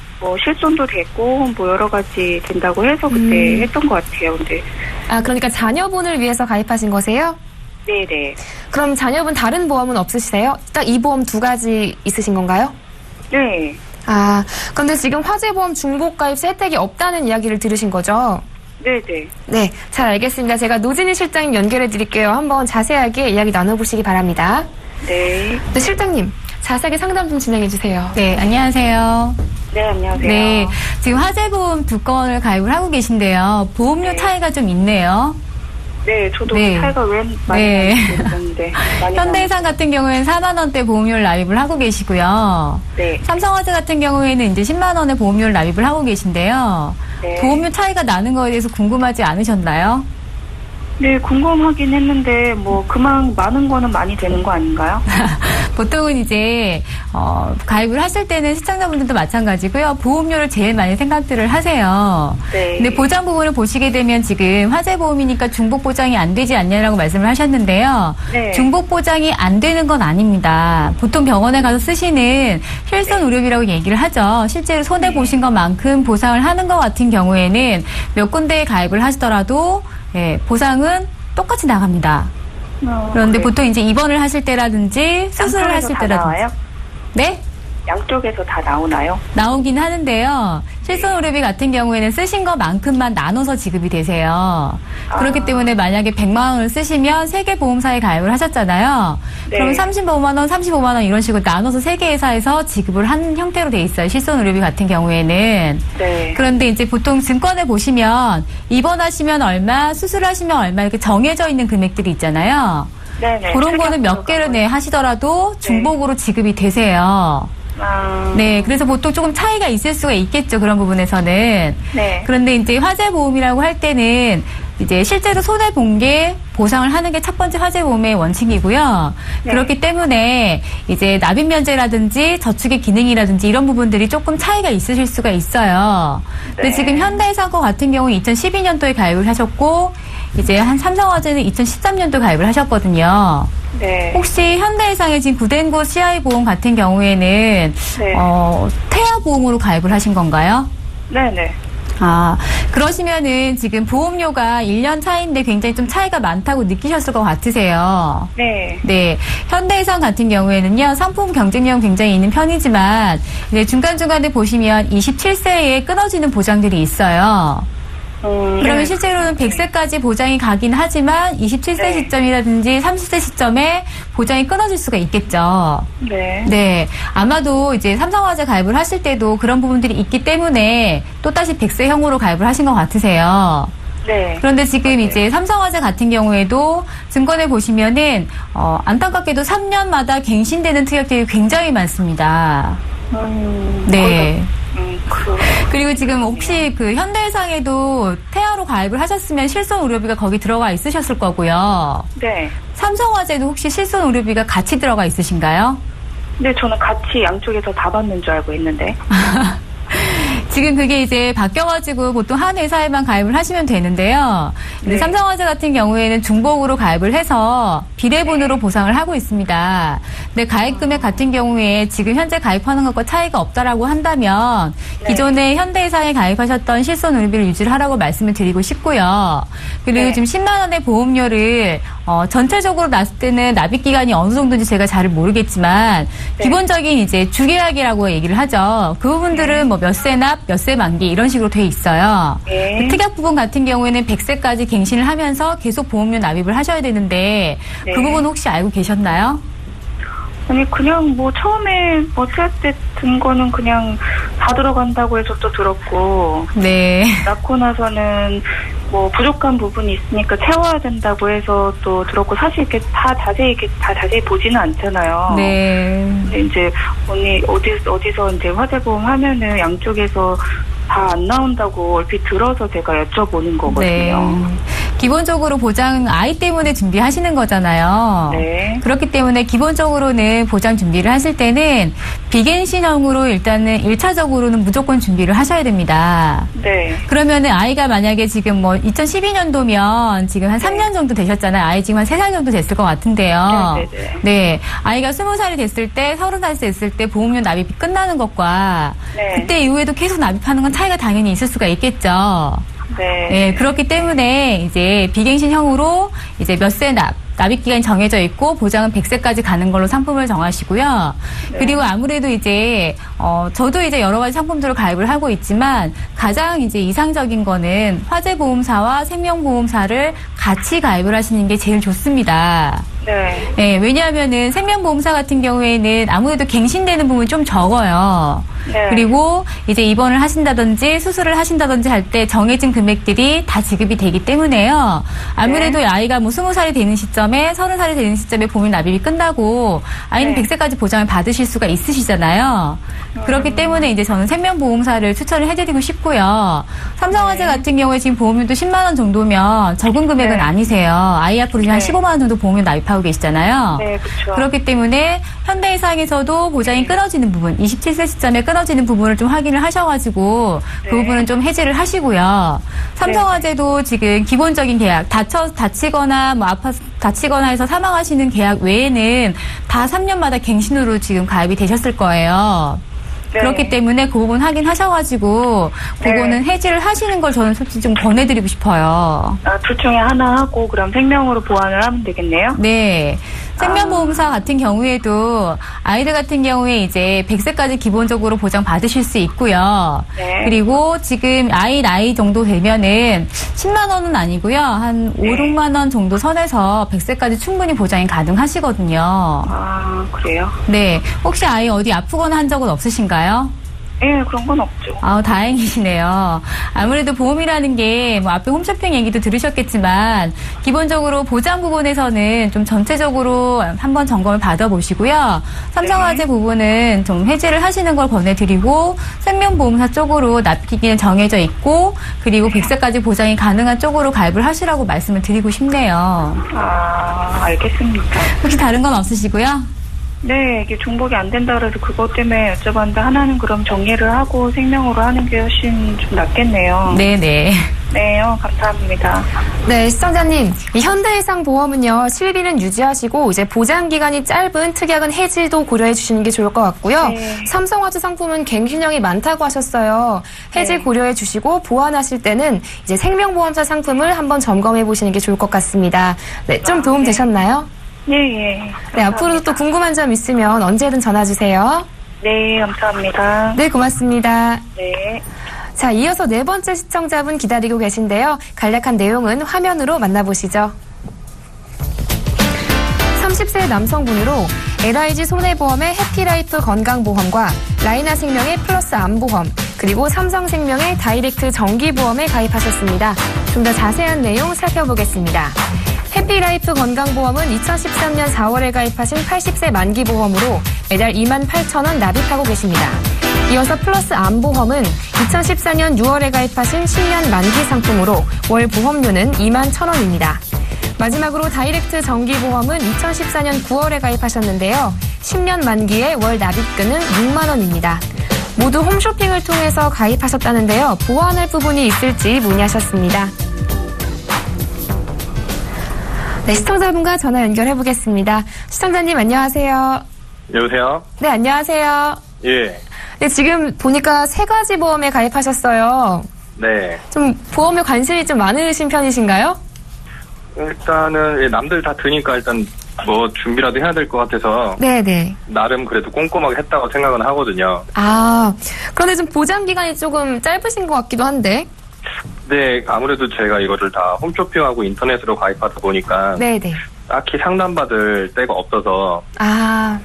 실손도 되고, 여러 가지 된다고 해서 그때 했던 것 같아요, 근데. 그러니까 자녀분을 위해서 가입하신 거세요? 네네. 그럼 자녀분 다른 보험은 없으시세요? 딱 이 보험 두 가지 있으신 건가요? 네. 그런데 지금 화재보험 중복 가입 시 혜택이 없다는 이야기를 들으신 거죠? 네네. 네, 잘 알겠습니다. 제가 노진희 실장님 연결해 드릴게요. 한번 자세하게 이야기 나눠보시기 바랍니다. 네. 네, 실장님, 자세하게 상담 좀 진행해 주세요. 네, 안녕하세요. 네, 안녕하세요. 네, 지금 화재보험 두 건을 가입을 하고 계신데요. 보험료 차이가 좀 있네요. 네, 저도 차이가 왜 많이 나는데 현대해상 같은 경우에는 4만 원대 보험료를 납입을 하고 계시고요. 네. 삼성화재 같은 경우에는 이제 10만 원의 보험료를 납입을 하고 계신데요. 네. 보험료 차이가 나는 거에 대해서 궁금하지 않으셨나요? 네, 궁금하긴 했는데 그만 많은 거는 많이 되는 거 아닌가요? 보통은 이제 가입을 하실 때는 시청자분들도 마찬가지고요. 보험료를 제일 많이 생각들을 하세요. 네. 근데 보장 부분을 보시게 되면 지금 화재 보험이니까 중복 보장이 안 되지 않냐라고 말씀을 하셨는데요. 네. 중복 보장이 안 되는 건 아닙니다. 보통 병원에 가서 쓰시는 실손 의료비라고 얘기를 하죠. 실제로 손해 보신 것만큼 보상을 하는 것 같은 경우에는 몇 군데에 가입을 하시더라도 보상은 똑같이 나갑니다. 그런데 보통 이제 입원을 하실 때라든지 수술을 하실 때라든지. 나와요? 네? 양쪽에서 다 나오나요? 나오긴 하는데요. 실손의료비 같은 경우에는 쓰신 것만큼만 나눠서 지급이 되세요. 그렇기 때문에 만약에 100만 원을 쓰시면 3개 보험사에 가입을 하셨잖아요. 네. 그럼 35만 원, 35만 원 이런 식으로 나눠서 3개 회사에서 지급을 한 형태로 돼 있어요. 실손의료비 같은 경우에는. 네. 그런데 이제 보통 증권에 보시면 입원하시면 얼마, 수술하시면 얼마 이렇게 정해져 있는 금액들이 있잖아요. 네네. 그런 거는 몇 개를 하시더라도 중복으로 지급이 되세요. 네, 그래서 보통 조금 차이가 있을 수가 있겠죠, 그런 부분에서는. 네. 그런데 이제 화재보험이라고 할 때는 이제 실제로 손해본 게 보상을 하는 게 첫 번째 화재보험의 원칙이고요. 네. 그렇기 때문에 이제 납입면제라든지 저축의 기능이라든지 이런 부분들이 조금 차이가 있으실 수가 있어요. 근데 지금 현대해상 거 같은 경우는 2012년도에 가입을 하셨고, 이제 한 삼성화재는 2013년도 가입을 하셨거든요. 네. 혹시 현대해상의 지금 구덴고 CI 보험 같은 경우에는 태아 보험으로 가입을 하신 건가요? 네네. 그러시면은 지금 보험료가 1년 차이인데 굉장히 좀 차이가 많다고 느끼셨을 것 같으세요. 네. 네. 현대해상 같은 경우에는요, 상품 경쟁력은 굉장히 있는 편이지만, 이제 중간중간에 보시면 27세에 끊어지는 보장들이 있어요. 그러면 실제로는 100세까지 보장이 가긴 하지만 27세 시점이라든지 30세 시점에 보장이 끊어질 수가 있겠죠. 네. 네. 아마도 이제 삼성화재 가입을 하실 때도 그런 부분들이 있기 때문에 또다시 100세형으로 가입을 하신 것 같으세요. 네. 그런데 지금 맞아요. 이제 삼성화재 같은 경우에도 증권에 보시면은 안타깝게도 3년마다 갱신되는 특약들이 굉장히 많습니다. 네. 그리고 지금 혹시 그 현대해상에도 태아로 가입을 하셨으면 실손 의료비가 거기 들어가 있으셨을 거고요. 네. 삼성화재도 혹시 실손 의료비가 같이 들어가 있으신가요? 네, 저는 같이 양쪽에서 다 받는 줄 알고 있는데. 지금 그게 이제 바뀌어가지고 보통 한 회사에만 가입을 하시면 되는데요. 네. 삼성화재 같은 경우에는 중복으로 가입을 해서 비례분으로 보상을 하고 있습니다. 근데 가입 금액 같은 경우에 지금 현재 가입하는 것과 차이가 없다라고 한다면 네. 기존에 현대해상에 가입하셨던 실손 의료비를 유지를 하라고 말씀을 드리고 싶고요. 그리고 네. 지금 10만 원의 보험료를 전체적으로 났을 때는 납입 기간이 어느 정도인지 제가 잘 모르겠지만 네. 기본적인 이제 주계약이라고 얘기를 하죠. 그 부분들은 뭐 몇 세 납, 몇 세 만기 이런 식으로 돼 있어요. 네. 특약 부분 같은 경우에는 100세까지 갱신을 하면서 계속 보험료 납입을 하셔야 되는데 네. 그 부분 혹시 알고 계셨나요? 아니, 그냥 뭐 처음에 뭐 태아 때 든 거는 그냥 다 들어간다고 해서 또 들었고, 네. 낳고 나서는 뭐 부족한 부분이 있으니까 채워야 된다고 해서 또 들었고, 사실 이렇게 다 자세히 보지는 않잖아요. 네. 근데 이제 언니 어디서 이제 화재보험 하면은 양쪽에서 다 안 나온다고 얼핏 들어서 제가 여쭤보는 거거든요. 네. 기본적으로 보장 아이 때문에 준비하시는 거잖아요. 네. 그렇기 때문에 기본적으로는 보장 준비를 하실 때는 비갱신형으로 일단은 1차적으로는 무조건 준비를 하셔야 됩니다. 네. 그러면은 아이가 만약에 지금 뭐 2012년도면 지금 한 3년 정도 되셨잖아요. 아이 지금 한 3살 정도 됐을 것 같은데요. 네네네. 네. 아이가 20살이 됐을 때, 30살 됐을 때 보험료 납입이 끝나는 것과 네. 그때 이후에도 계속 납입하는 건 차이가 당연히 있을 수가 있겠죠. 네. 네, 그렇기 때문에 이제 비갱신형으로 이제 몇 세 납입 기간이 정해져 있고 보장은 100세까지 가는 걸로 상품을 정하시고요. 네. 그리고 아무래도 이제 저도 이제 여러 가지 상품들을 가입을 하고 있지만 가장 이제 이상적인 거는 화재보험사와 생명보험사를 같이 가입을 하시는 게 제일 좋습니다. 네. 네, 왜냐하면은 생명보험사 같은 경우에는 아무래도 갱신되는 부분이 좀 적어요. 네. 그리고 이제 입원을 하신다든지 수술을 하신다든지 할 때 정해진 금액들이 다 지급이 되기 때문에요. 아무래도 네. 아이가 뭐 20살이 되는 시점에 30살이 되는 시점에 보험 납입이 끝나고 아이는 네. 100세까지 보장을 받으실 수가 있으시잖아요. 그렇기 때문에 이제 저는 생명보험사를 추천을 해드리고 싶고요. 삼성화재 네. 같은 경우에 지금 보험료도 10만 원 정도면 적은 금액은 네. 아니세요. 아이 앞으로 한 네. 15만 원 정도 보험료 납입하고 계시잖아요. 네, 그렇죠. 그렇기 때문에 현대해상에서도 보장이 끊어지는 부분, 27세 시점에 끊어지는 부분을 좀 확인을 하셔가지고 네. 그 부분은 좀 해지를 하시고요. 삼성화재도 지금 기본적인 계약, 다치거나 뭐 다치거나 해서 사망하시는 계약 외에는 다 3년마다 갱신으로 지금 가입이 되셨을 거예요. 네. 그렇기 때문에 그 부분 확인하셔가지고 그거는 해지를 하시는 걸 저는 솔직히 좀 권해드리고 싶어요. 둘 중에 하나 하고 그럼 생명으로 보완을 하면 되겠네요? 네. 생명보험사 같은 경우에도 아이들 같은 경우에 이제 100세까지 기본적으로 보장 받으실 수 있고요. 네. 그리고 지금 아이 나이 정도 되면은 10만 원은 아니고요. 한 5, 6만 원 정도 선에서 100세까지 충분히 보장이 가능하시거든요. 아, 그래요? 네. 혹시 아이 어디 아프거나 한 적은 없으신가요? 예, 그런 건 없죠. 다행이시네요. 아무래도 보험이라는 게, 뭐, 앞에 홈쇼핑 얘기도 들으셨겠지만, 기본적으로 보장 부분에서는 좀 전체적으로 한번 점검을 받아보시고요. 삼성화재 부분은 좀 해지를 하시는 걸 권해드리고, 생명보험사 쪽으로 납입기는 정해져 있고, 그리고 100세까지 보장이 가능한 쪽으로 가입을 하시라고 말씀을 드리고 싶네요. 아, 알겠습니다. 혹시 다른 건 없으시고요? 네, 이게 중복이 안 된다 그래서 그것 때문에 여쭤봤는데 하나는 그럼 정리를 하고 생명으로 하는 게 훨씬 좀 낫겠네요. 네네. 네, 감사합니다. 네, 시청자님. 이 현대해상 보험은요, 실비는 유지하시고, 이제 보장 기간이 짧은 특약은 해지도 고려해 주시는 게 좋을 것 같고요. 네. 삼성화재 상품은 갱신형이 많다고 하셨어요. 해지 네. 고려해 주시고, 보완하실 때는 이제 생명보험사 상품을 한번 점검해 보시는 게 좋을 것 같습니다. 네, 좀 도움 네. 되셨나요? 예, 예. 네, 앞으로도 또 궁금한 점 있으면 언제든 전화 주세요. 네, 감사합니다. 네, 고맙습니다. 네. 자, 이어서 네 번째 시청자분 기다리고 계신데요. 간략한 내용은 화면으로 만나보시죠. 30세 남성분으로 LIG 손해보험의 해피라이프 건강보험과 라이나 생명의 플러스 암보험, 그리고 삼성생명의 다이렉트 정기보험에 가입하셨습니다. 좀 더 자세한 내용 살펴보겠습니다. 해피라이프 건강보험은 2013년 4월에 가입하신 80세 만기보험으로 매달 28,000원 납입하고 계십니다. 이어서 플러스 암보험은 2014년 6월에 가입하신 10년 만기 상품으로 월 보험료는 21,000원입니다. 마지막으로 다이렉트 정기보험은 2014년 9월에 가입하셨는데요. 10년 만기에 월 납입금은 6만 원입니다. 모두 홈쇼핑을 통해서 가입하셨다는데요. 보완할 부분이 있을지 문의하셨습니다. 네, 시청자분과 전화 연결해 보겠습니다. 시청자님 안녕하세요. 여보세요? 네, 안녕하세요. 예. 네, 지금 보니까 3가지 보험에 가입하셨어요. 네. 좀 보험에 관심이 좀 많으신 편이신가요? 일단은 남들 다 드니까 일단 뭐 준비라도 해야 될 것 같아서 네네. 나름 그래도 꼼꼼하게 했다고 생각은 하거든요. 아, 그런데 좀 보장 기간이 조금 짧으신 것 같기도 한데. 네, 아무래도 제가 이거를 다 홈쇼핑하고 인터넷으로 가입하다 보니까 네네. 딱히 상담받을 데가 없어서. 아,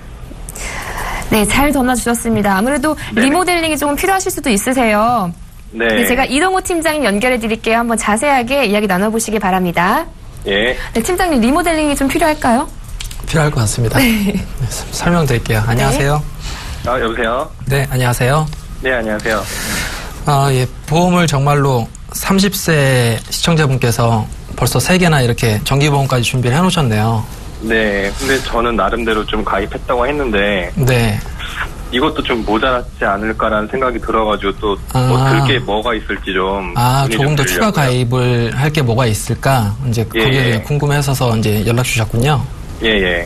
네, 잘 전화주셨습니다. 아무래도 네네. 리모델링이 조금 필요하실 수도 있으세요. 네. 네, 제가 이동호 팀장님 연결해 드릴게요. 한번 자세하게 이야기 나눠보시기 바랍니다. 예. 네, 팀장님 리모델링이 좀 필요할까요? 필요할 것 같습니다. 네, 설명드릴게요. 안녕하세요. 아, 여보세요? 네, 안녕하세요. 네, 안녕하세요. 예, 보험을 정말로 30세 시청자분께서 벌써 3개나 이렇게 정기보험까지 준비를 해놓으셨네요. 네, 근데 저는 나름대로 좀 가입했다고 했는데 네. 이것도 좀 모자랐지 않을까라는 생각이 들어가지고 또 뭐 들 게 뭐가 있을지 좀 조금 더 추가 가입을 할 게 뭐가 있을까 이제 거기에 궁금해서 이제 연락 주셨군요. 예.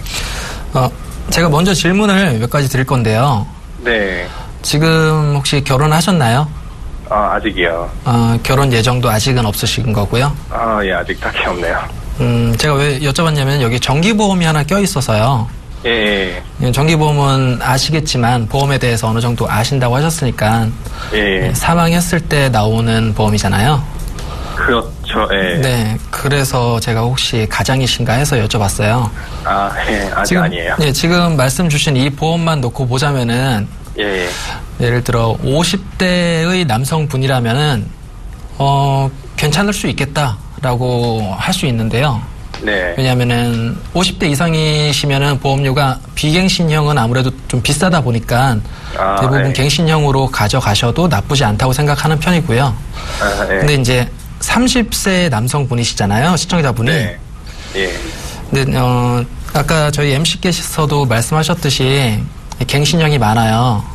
제가 먼저 질문을 몇 가지 드릴 건데요. 네. 지금 혹시 결혼하셨나요? 아직이요. 결혼 예정도 아직은 없으신 거고요. 예, 아직 딱히 없네요. 제가 왜 여쭤봤냐면 여기 정기보험이 하나 껴 있어서요. 예. 정기보험은 아시겠지만 보험에 대해서 어느 정도 아신다고 하셨으니까 예. 사망했을 때 나오는 보험이잖아요. 그렇죠. 예. 네, 그래서 제가 혹시 가장이신가 해서 여쭤봤어요. 예, 아직 지금, 아니에요. 네, 지금 말씀 주신 이 보험만 놓고 보자면은 예. 예를 들어 50대의 남성분이라면은 괜찮을 수 있겠다라고 할 수 있는데요. 네. 왜냐하면은 50대 이상이시면은 보험료가 비갱신형은 아무래도 좀 비싸다 보니까 대부분 네. 갱신형으로 가져가셔도 나쁘지 않다고 생각하는 편이고요. 네. 근데 이제 30세 남성분이시잖아요, 시청자분이. 네. 예. 근데 아까 저희 MC께서도 말씀하셨듯이 갱신형이 많아요.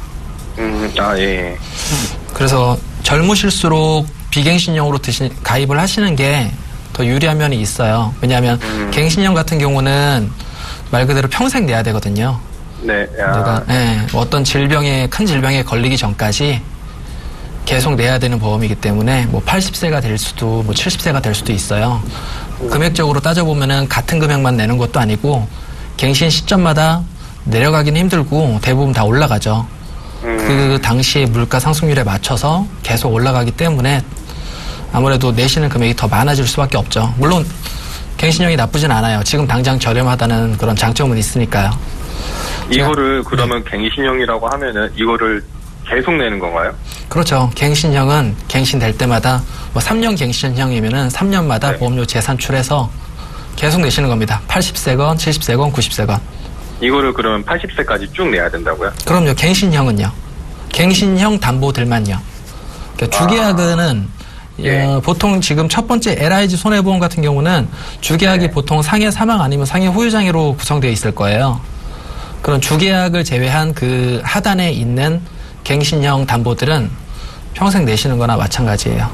예. 그래서 젊으실수록 비갱신형으로 가입을 하시는 게 더 유리한 면이 있어요. 왜냐하면 갱신형 같은 경우는 말 그대로 평생 내야 되거든요. 네. 내가 어떤 큰 질병에 걸리기 전까지 계속 내야 되는 보험이기 때문에 뭐 80세가 될 수도 뭐 70세가 될 수도 있어요. 금액적으로 따져보면은 같은 금액만 내는 것도 아니고 갱신 시점마다 내려가기는 힘들고 대부분 다 올라가죠. 그 당시의 물가 상승률에 맞춰서 계속 올라가기 때문에 아무래도 내시는 금액이 더 많아질 수밖에 없죠. 물론 갱신형이 나쁘진 않아요. 지금 당장 저렴하다는 그런 장점은 있으니까요. 이거를 그러면 갱신형이라고 하면은 이거를 계속 내는 건가요? 그렇죠. 갱신형은 갱신될 때마다 뭐 3년 갱신형이면은 3년마다 보험료 재산출해서 계속 내시는 겁니다. 80세건, 70세건, 90세건. 이거를 그러면 80세까지 쭉 내야 된다고요? 그럼요. 갱신형은요. 갱신형 담보들만요. 그러니까 주계약은 보통 지금 첫 번째 LIG 손해보험 같은 경우는 주계약이 보통 상해 사망 아니면 상해 후유장애로 구성되어 있을 거예요. 그런 주계약을 제외한 그 하단에 있는 갱신형 담보들은 평생 내시는 거나 마찬가지예요.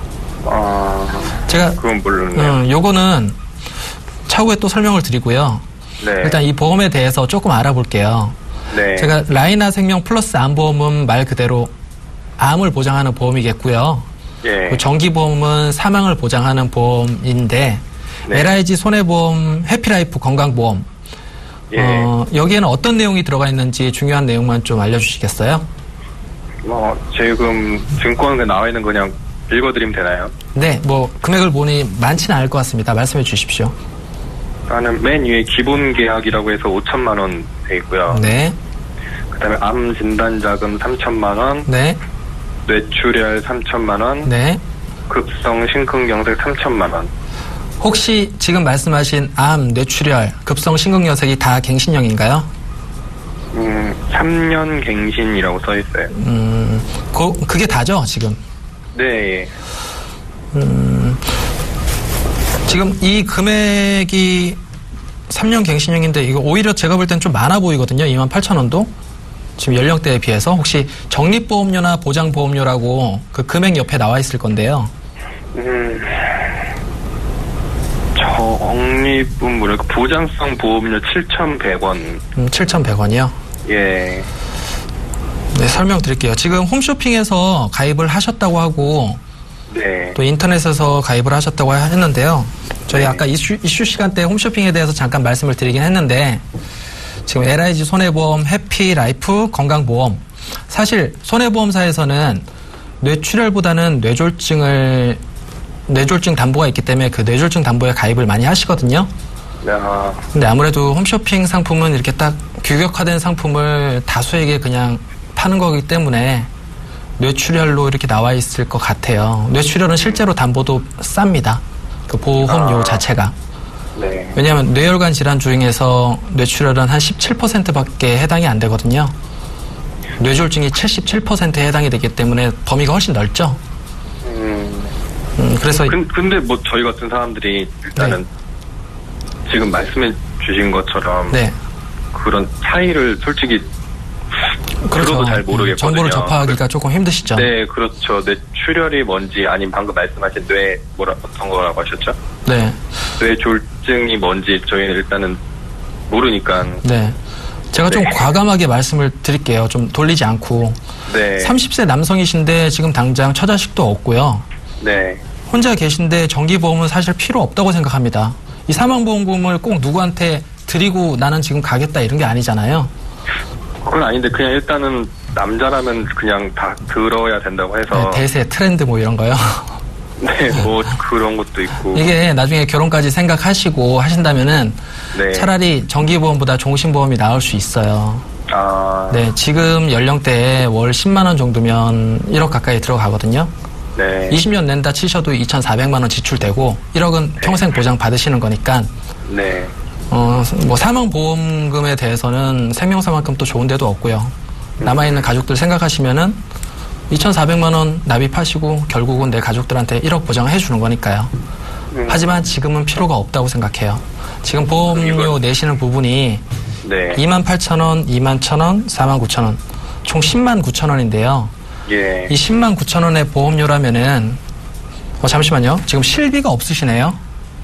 제가 그건 모르네요. 요거는 차후에 또 설명을 드리고요. 네. 일단 이 보험에 대해서 조금 알아볼게요. 네. 제가 라이나 생명 플러스 암보험은 말 그대로 암을 보장하는 보험이겠고요. 예. 정기보험은 사망을 보장하는 보험인데 네. LIG 손해보험, 해피라이프 건강보험 여기에는 어떤 내용이 들어가 있는지 중요한 내용만 좀 알려주시겠어요? 지금 증권에 나와 있는 거 그냥 읽어드리면 되나요? 네, 뭐 금액을 보니 많지는 않을 것 같습니다. 말씀해 주십시오. 나는 맨 위에 기본 계약이라고 해서 5천만 원 돼 있고요. 네. 그다음에 암 진단 자금 3천만 원. 네. 뇌출혈 3천만 원. 네. 급성 심근경색 3천만 원. 혹시 지금 말씀하신 암, 뇌출혈, 급성 심근경색이 다 갱신형인가요? 3년 갱신이라고 써 있어요. 그게 다죠, 지금? 네. 지금 이 금액이 3년 갱신형인데 이거 오히려 제가 볼 땐 좀 많아 보이거든요. 28,000원도. 지금 연령대에 비해서 혹시 적립보험료나 보장보험료라고 그 금액 옆에 나와 있을 건데요. 적립은 뭐랄까 보장성 보험료 7,100원. 7,100원이요? 예. 네, 설명드릴게요. 지금 홈쇼핑에서 가입을 하셨다고 하고 네. 또 인터넷에서 가입을 하셨다고 했는데요. 저희 네. 아까 이슈 시간 때 홈쇼핑에 대해서 잠깐 말씀을 드리긴 했는데 지금 LIG 손해보험, 해피라이프, 건강보험 사실 손해보험사에서는 뇌출혈보다는 뇌졸중 담보가 있기 때문에 그 뇌졸중 담보에 가입을 많이 하시거든요. 근데 아무래도 홈쇼핑 상품은 이렇게 딱 규격화된 상품을 다수에게 그냥 파는 거기 때문에 뇌출혈로 이렇게 나와 있을 것 같아요. 뇌출혈은 실제로 담보도 쌉니다. 그 보험료 자체가. 네. 왜냐하면 뇌혈관 질환 중에서 뇌출혈은 한 17%밖에 해당이 안 되거든요. 뇌졸중이 77%에 해당이 되기 때문에 범위가 훨씬 넓죠. 그래서 근데 뭐 저희 같은 사람들이 일단은 네. 지금 말씀해 주신 것처럼 네. 그런 차이를 솔직히 그렇죠. 들어도 잘 모르겠거든요. 정보를 접하기가 조금 힘드시죠. 네, 그렇죠. 뇌출혈이 뭔지 아니면 방금 말씀하신 어떤 거라고 하셨죠? 네. 뇌졸중이 뭔지 저희는 일단은 모르니까. 네. 제가 좀 과감하게 말씀을 드릴게요. 좀 돌리지 않고. 네. 30세 남성이신데 지금 당장 처자식도 없고요. 네. 혼자 계신데 정기보험은 사실 필요 없다고 생각합니다. 이 사망보험금을 꼭 누구한테 드리고 나는 지금 가겠다 이런 게 아니잖아요. 그건 아닌데 그냥 일단은 남자라면 그냥 다 들어야 된다고 해서. 네, 대세, 트렌드 뭐 이런 거요. 네, 뭐 그런 것도 있고. 이게 나중에 결혼까지 생각하시고 하신다면은 네. 차라리 정기보험보다 종신보험이 나을 수 있어요. 네, 지금 연령대에 월 10만 원 정도면 1억 가까이 들어가거든요. 네. 20년 낸다 치셔도 2,400만 원 지출되고 1억은 네. 평생 보장 받으시는 거니까. 네. 뭐 사망보험금에 대해서는 생명사만큼 또 좋은 데도 없고요. 남아있는 가족들 생각하시면은 2,400만 원 납입하시고 결국은 내 가족들한테 1억 보장해 주는 거니까요. 하지만 지금은 필요가 없다고 생각해요. 지금 보험료 내시는 부분이 네. 28,000원, 21,000원, 49,000원 총 109,000원인데요. 예. 이 109,000원의 보험료라면은 잠시만요. 지금 실비가 없으시네요.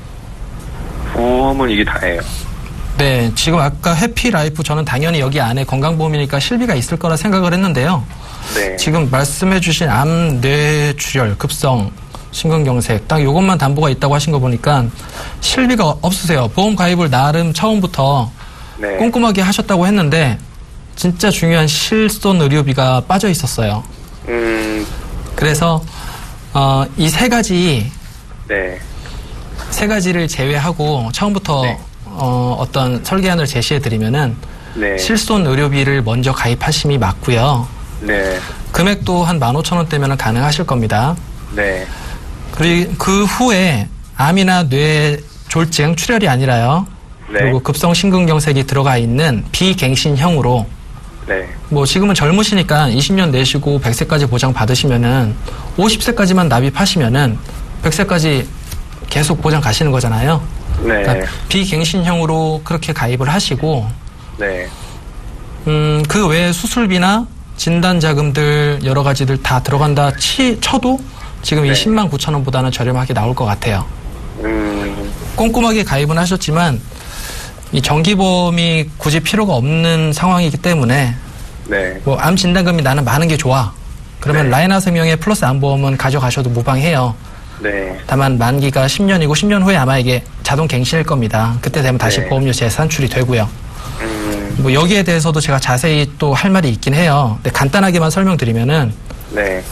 보험은 이게 다예요. 네, 지금 아까 해피라이프 저는 당연히 여기 안에 건강보험이니까 실비가 있을 거라 생각을 했는데요. 네. 지금 말씀해주신 암, 뇌출혈, 급성, 심근경색 딱 이것만 담보가 있다고 하신 거 보니까 실비가 없으세요. 보험 가입을 나름 처음부터 네. 꼼꼼하게 하셨다고 했는데 진짜 중요한 실손 의료비가 빠져 있었어요. 그래서 이 세 가지 네. 세 가지를 제외하고 처음부터 네. 어떤 설계안을 제시해드리면은 네. 실손 의료비를 먼저 가입하심이 맞고요. 네. 금액도 한 15,000원대면 가능하실 겁니다. 네. 그리고 그 후에 암이나 뇌졸중, 출혈이 아니라요. 네. 그리고 급성 심근경색이 들어가 있는 비갱신형으로 네. 뭐 지금은 젊으시니까 20년 내시고 100세까지 보장 받으시면은 50세까지만 납입하시면은 100세까지 계속 보장 가시는 거잖아요. 네. 그러니까 비갱신형으로 그렇게 가입을 하시고 네. 그 외에 수술비나 진단자금들 여러 가지들 다 들어간다 쳐도 지금 네. 이 109,000원보다는 저렴하게 나올 것 같아요. 꼼꼼하게 가입은 하셨지만 이 정기보험이 굳이 필요가 없는 상황이기 때문에 네. 뭐 암 진단금이 나는 많은 게 좋아. 그러면 네. 라이나생명의 플러스 암보험은 가져가셔도 무방해요. 네. 다만 만기가 10년이고 10년 후에 아마 이게 자동 갱신일 겁니다. 그때 되면 다시 네. 보험료 재산출이 되고요. 뭐 여기에 대해서도 제가 자세히 또 할 말이 있긴 해요. 근데 간단하게만 설명드리면은 네.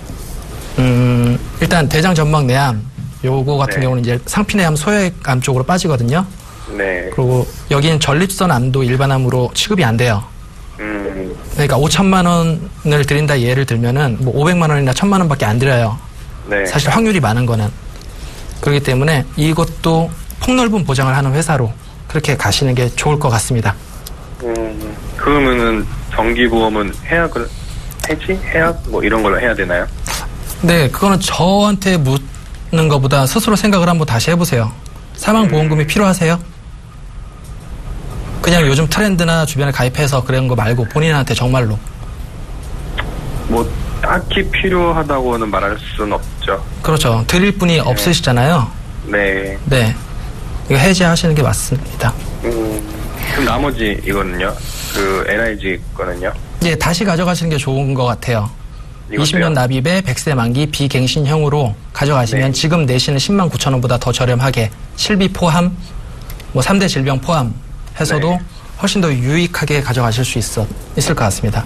일단 대장 전막 내암 요거 같은 네. 경우는 이제 상피내암, 소액암 쪽으로 빠지거든요. 네. 그리고 여기는 전립선 암도 일반암으로 취급이 안 돼요. 그러니까 5천만 원을 드린다 예를 들면은 뭐 500만 원이나 1,000만 원밖에 안 드려요. 네. 사실 확률이 많은 거는. 그렇기 때문에 이것도 폭넓은 보장을 하는 회사로 그렇게 가시는 게 좋을 것 같습니다. 그러면은 정기보험은 해약 뭐 이런 걸 해야 되나요? 네, 그거는 저한테 묻는 것보다 스스로 생각을 한번 다시 해보세요. 사망보험금이 필요하세요? 그냥 요즘 트렌드나 주변에 가입해서 그런 거 말고 본인한테 정말로. 뭐 딱히 필요하다고는 말할 수는 없죠. 그렇죠. 드릴 분이 없으시잖아요. 네. 네. 이거 해지하시는 게 맞습니다. 그럼 나머지 이거는요? 그 LIG 거는요? 예, 다시 가져가시는 게 좋은 것 같아요. 이것도요? 20년 납입에 100세 만기 비갱신형으로 가져가시면 네. 지금 내시는 10만 9천 원보다 더 저렴하게 실비 포함, 뭐 3대 질병 포함 해서도 네. 훨씬 더 유익하게 가져가실 수 있을 것 같습니다.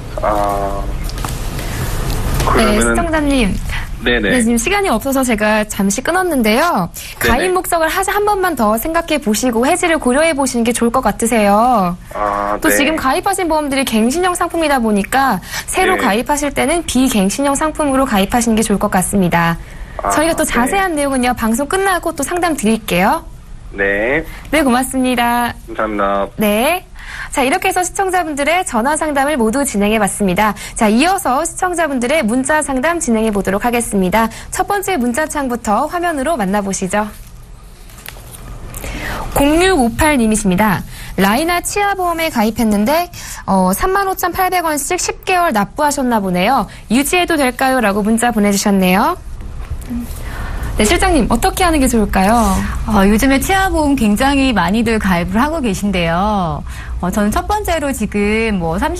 네, 시청자님. 네네. 네, 지금 시간이 없어서 제가 잠시 끊었는데요. 가입 네네. 목적을 한 번만 더 생각해 보시고 해지를 고려해 보시는 게 좋을 것 같으세요. 또 네. 지금 가입하신 보험들이 갱신형 상품이다 보니까 새로 네. 가입하실 때는 비갱신형 상품으로 가입하시는 게 좋을 것 같습니다. 저희가 또 자세한 내용은요, 방송 끝나고 또 상담 드릴게요. 네. 네, 고맙습니다. 감사합니다. 네. 자, 이렇게 해서 시청자분들의 전화 상담을 모두 진행해 봤습니다. 자, 이어서 시청자분들의 문자 상담 진행해 보도록 하겠습니다. 첫 번째 문자창부터 화면으로 만나보시죠. 0658님이십니다. 라이나 치아보험에 가입했는데 35,800원씩 10개월 납부하셨나 보네요. 유지해도 될까요? 라고 문자 보내주셨네요. 네, 실장님 어떻게 하는 게 좋을까요? 요즘에 치아보험 굉장히 많이들 가입을 하고 계신데요. 저는 첫 번째로 지금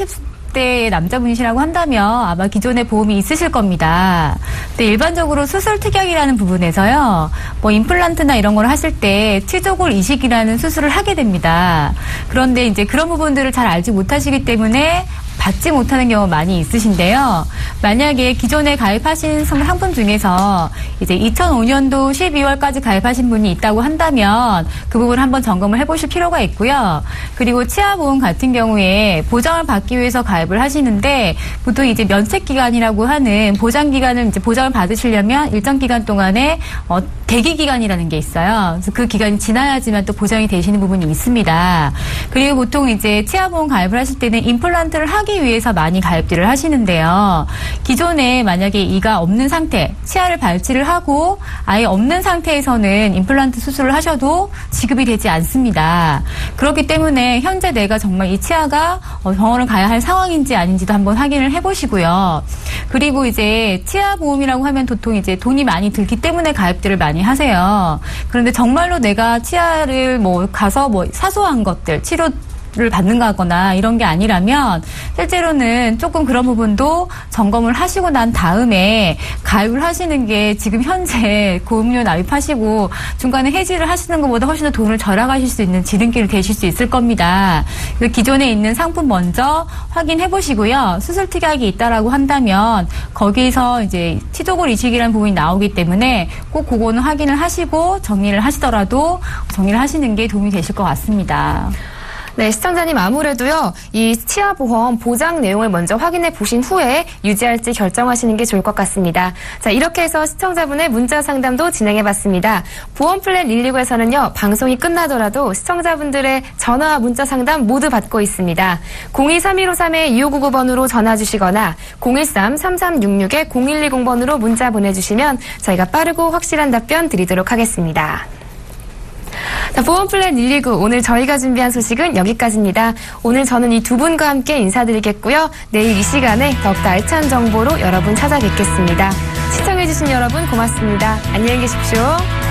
30대 남자분이시라고 한다면 아마 기존에 보험이 있으실 겁니다. 근데 일반적으로 수술 특약이라는 부분에서요, 임플란트나 이런 걸 하실 때 치조골 이식이라는 수술을 하게 됩니다. 그런데 이제 그런 부분들을 잘 알지 못하시기 때문에 받지 못하는 경우 많이 있으신데요. 만약에 기존에 가입하신 상품 중에서 이제 2005년도 12월까지 가입하신 분이 있다고 한다면 그 부분 한번 점검을 해보실 필요가 있고요. 그리고 치아보험 같은 경우에 보장을 받기 위해서 가입을 하시는데 보통 이제 면책기간이라고 하는 보장기간을 이제 보장을 받으시려면 일정 기간 동안에 대기기간이라는 게 있어요. 그래서 그 기간이 지나야지만 또 보장이 되시는 부분이 있습니다. 그리고 보통 이제 치아보험 가입을 하실 때는 임플란트를 하기 위해서 많이 가입들을 하시는데요. 기존에 만약에 이가 없는 상태, 치아를 발치를 하고 아예 없는 상태에서는 임플란트 수술을 하셔도 지급이 되지 않습니다. 그렇기 때문에 현재 내가 정말 이 치아가 병원을 가야 할 상황인지 아닌지도 한번 확인을 해보시고요. 그리고 이제 치아보험이라고 하면 보통 이제 돈이 많이 들기 때문에 가입들을 많이 하세요. 그런데 정말로 내가 치아를 가서 사소한 것들, 치료를 받는다거나 이런 게 아니라면 실제로는 조금 그런 부분도 점검을 하시고 난 다음에 가입을 하시는 게 지금 현재 보험료 납입하시고 중간에 해지를 하시는 것보다 훨씬 더 돈을 절약하실 수 있는 지름길이 되실 수 있을 겁니다. 기존에 있는 상품 먼저 확인해 보시고요. 수술 특약이 있다라고 한다면 거기서 이제 치조골 이식이라는 부분이 나오기 때문에 꼭 그거는 확인을 하시고 정리를 하시더라도 정리를 하시는 게 도움이 되실 것 같습니다. 네, 시청자님 아무래도요, 이 치아보험 보장 내용을 먼저 확인해 보신 후에 유지할지 결정하시는 게 좋을 것 같습니다. 자, 이렇게 해서 시청자분의 문자 상담도 진행해 봤습니다. 보험플랜 119에서는요, 방송이 끝나더라도 시청자분들의 전화와 문자 상담 모두 받고 있습니다. 023153-2599번으로 전화 주시거나 013-3366-0120번으로 문자 보내주시면 저희가 빠르고 확실한 답변 드리도록 하겠습니다. 자, 보험플랜 119 오늘 저희가 준비한 소식은 여기까지입니다. 오늘 저는 이 두 분과 함께 인사드리겠고요. 내일 이 시간에 더욱더 알찬 정보로 여러분 찾아뵙겠습니다. 시청해주신 여러분 고맙습니다. 안녕히 계십시오.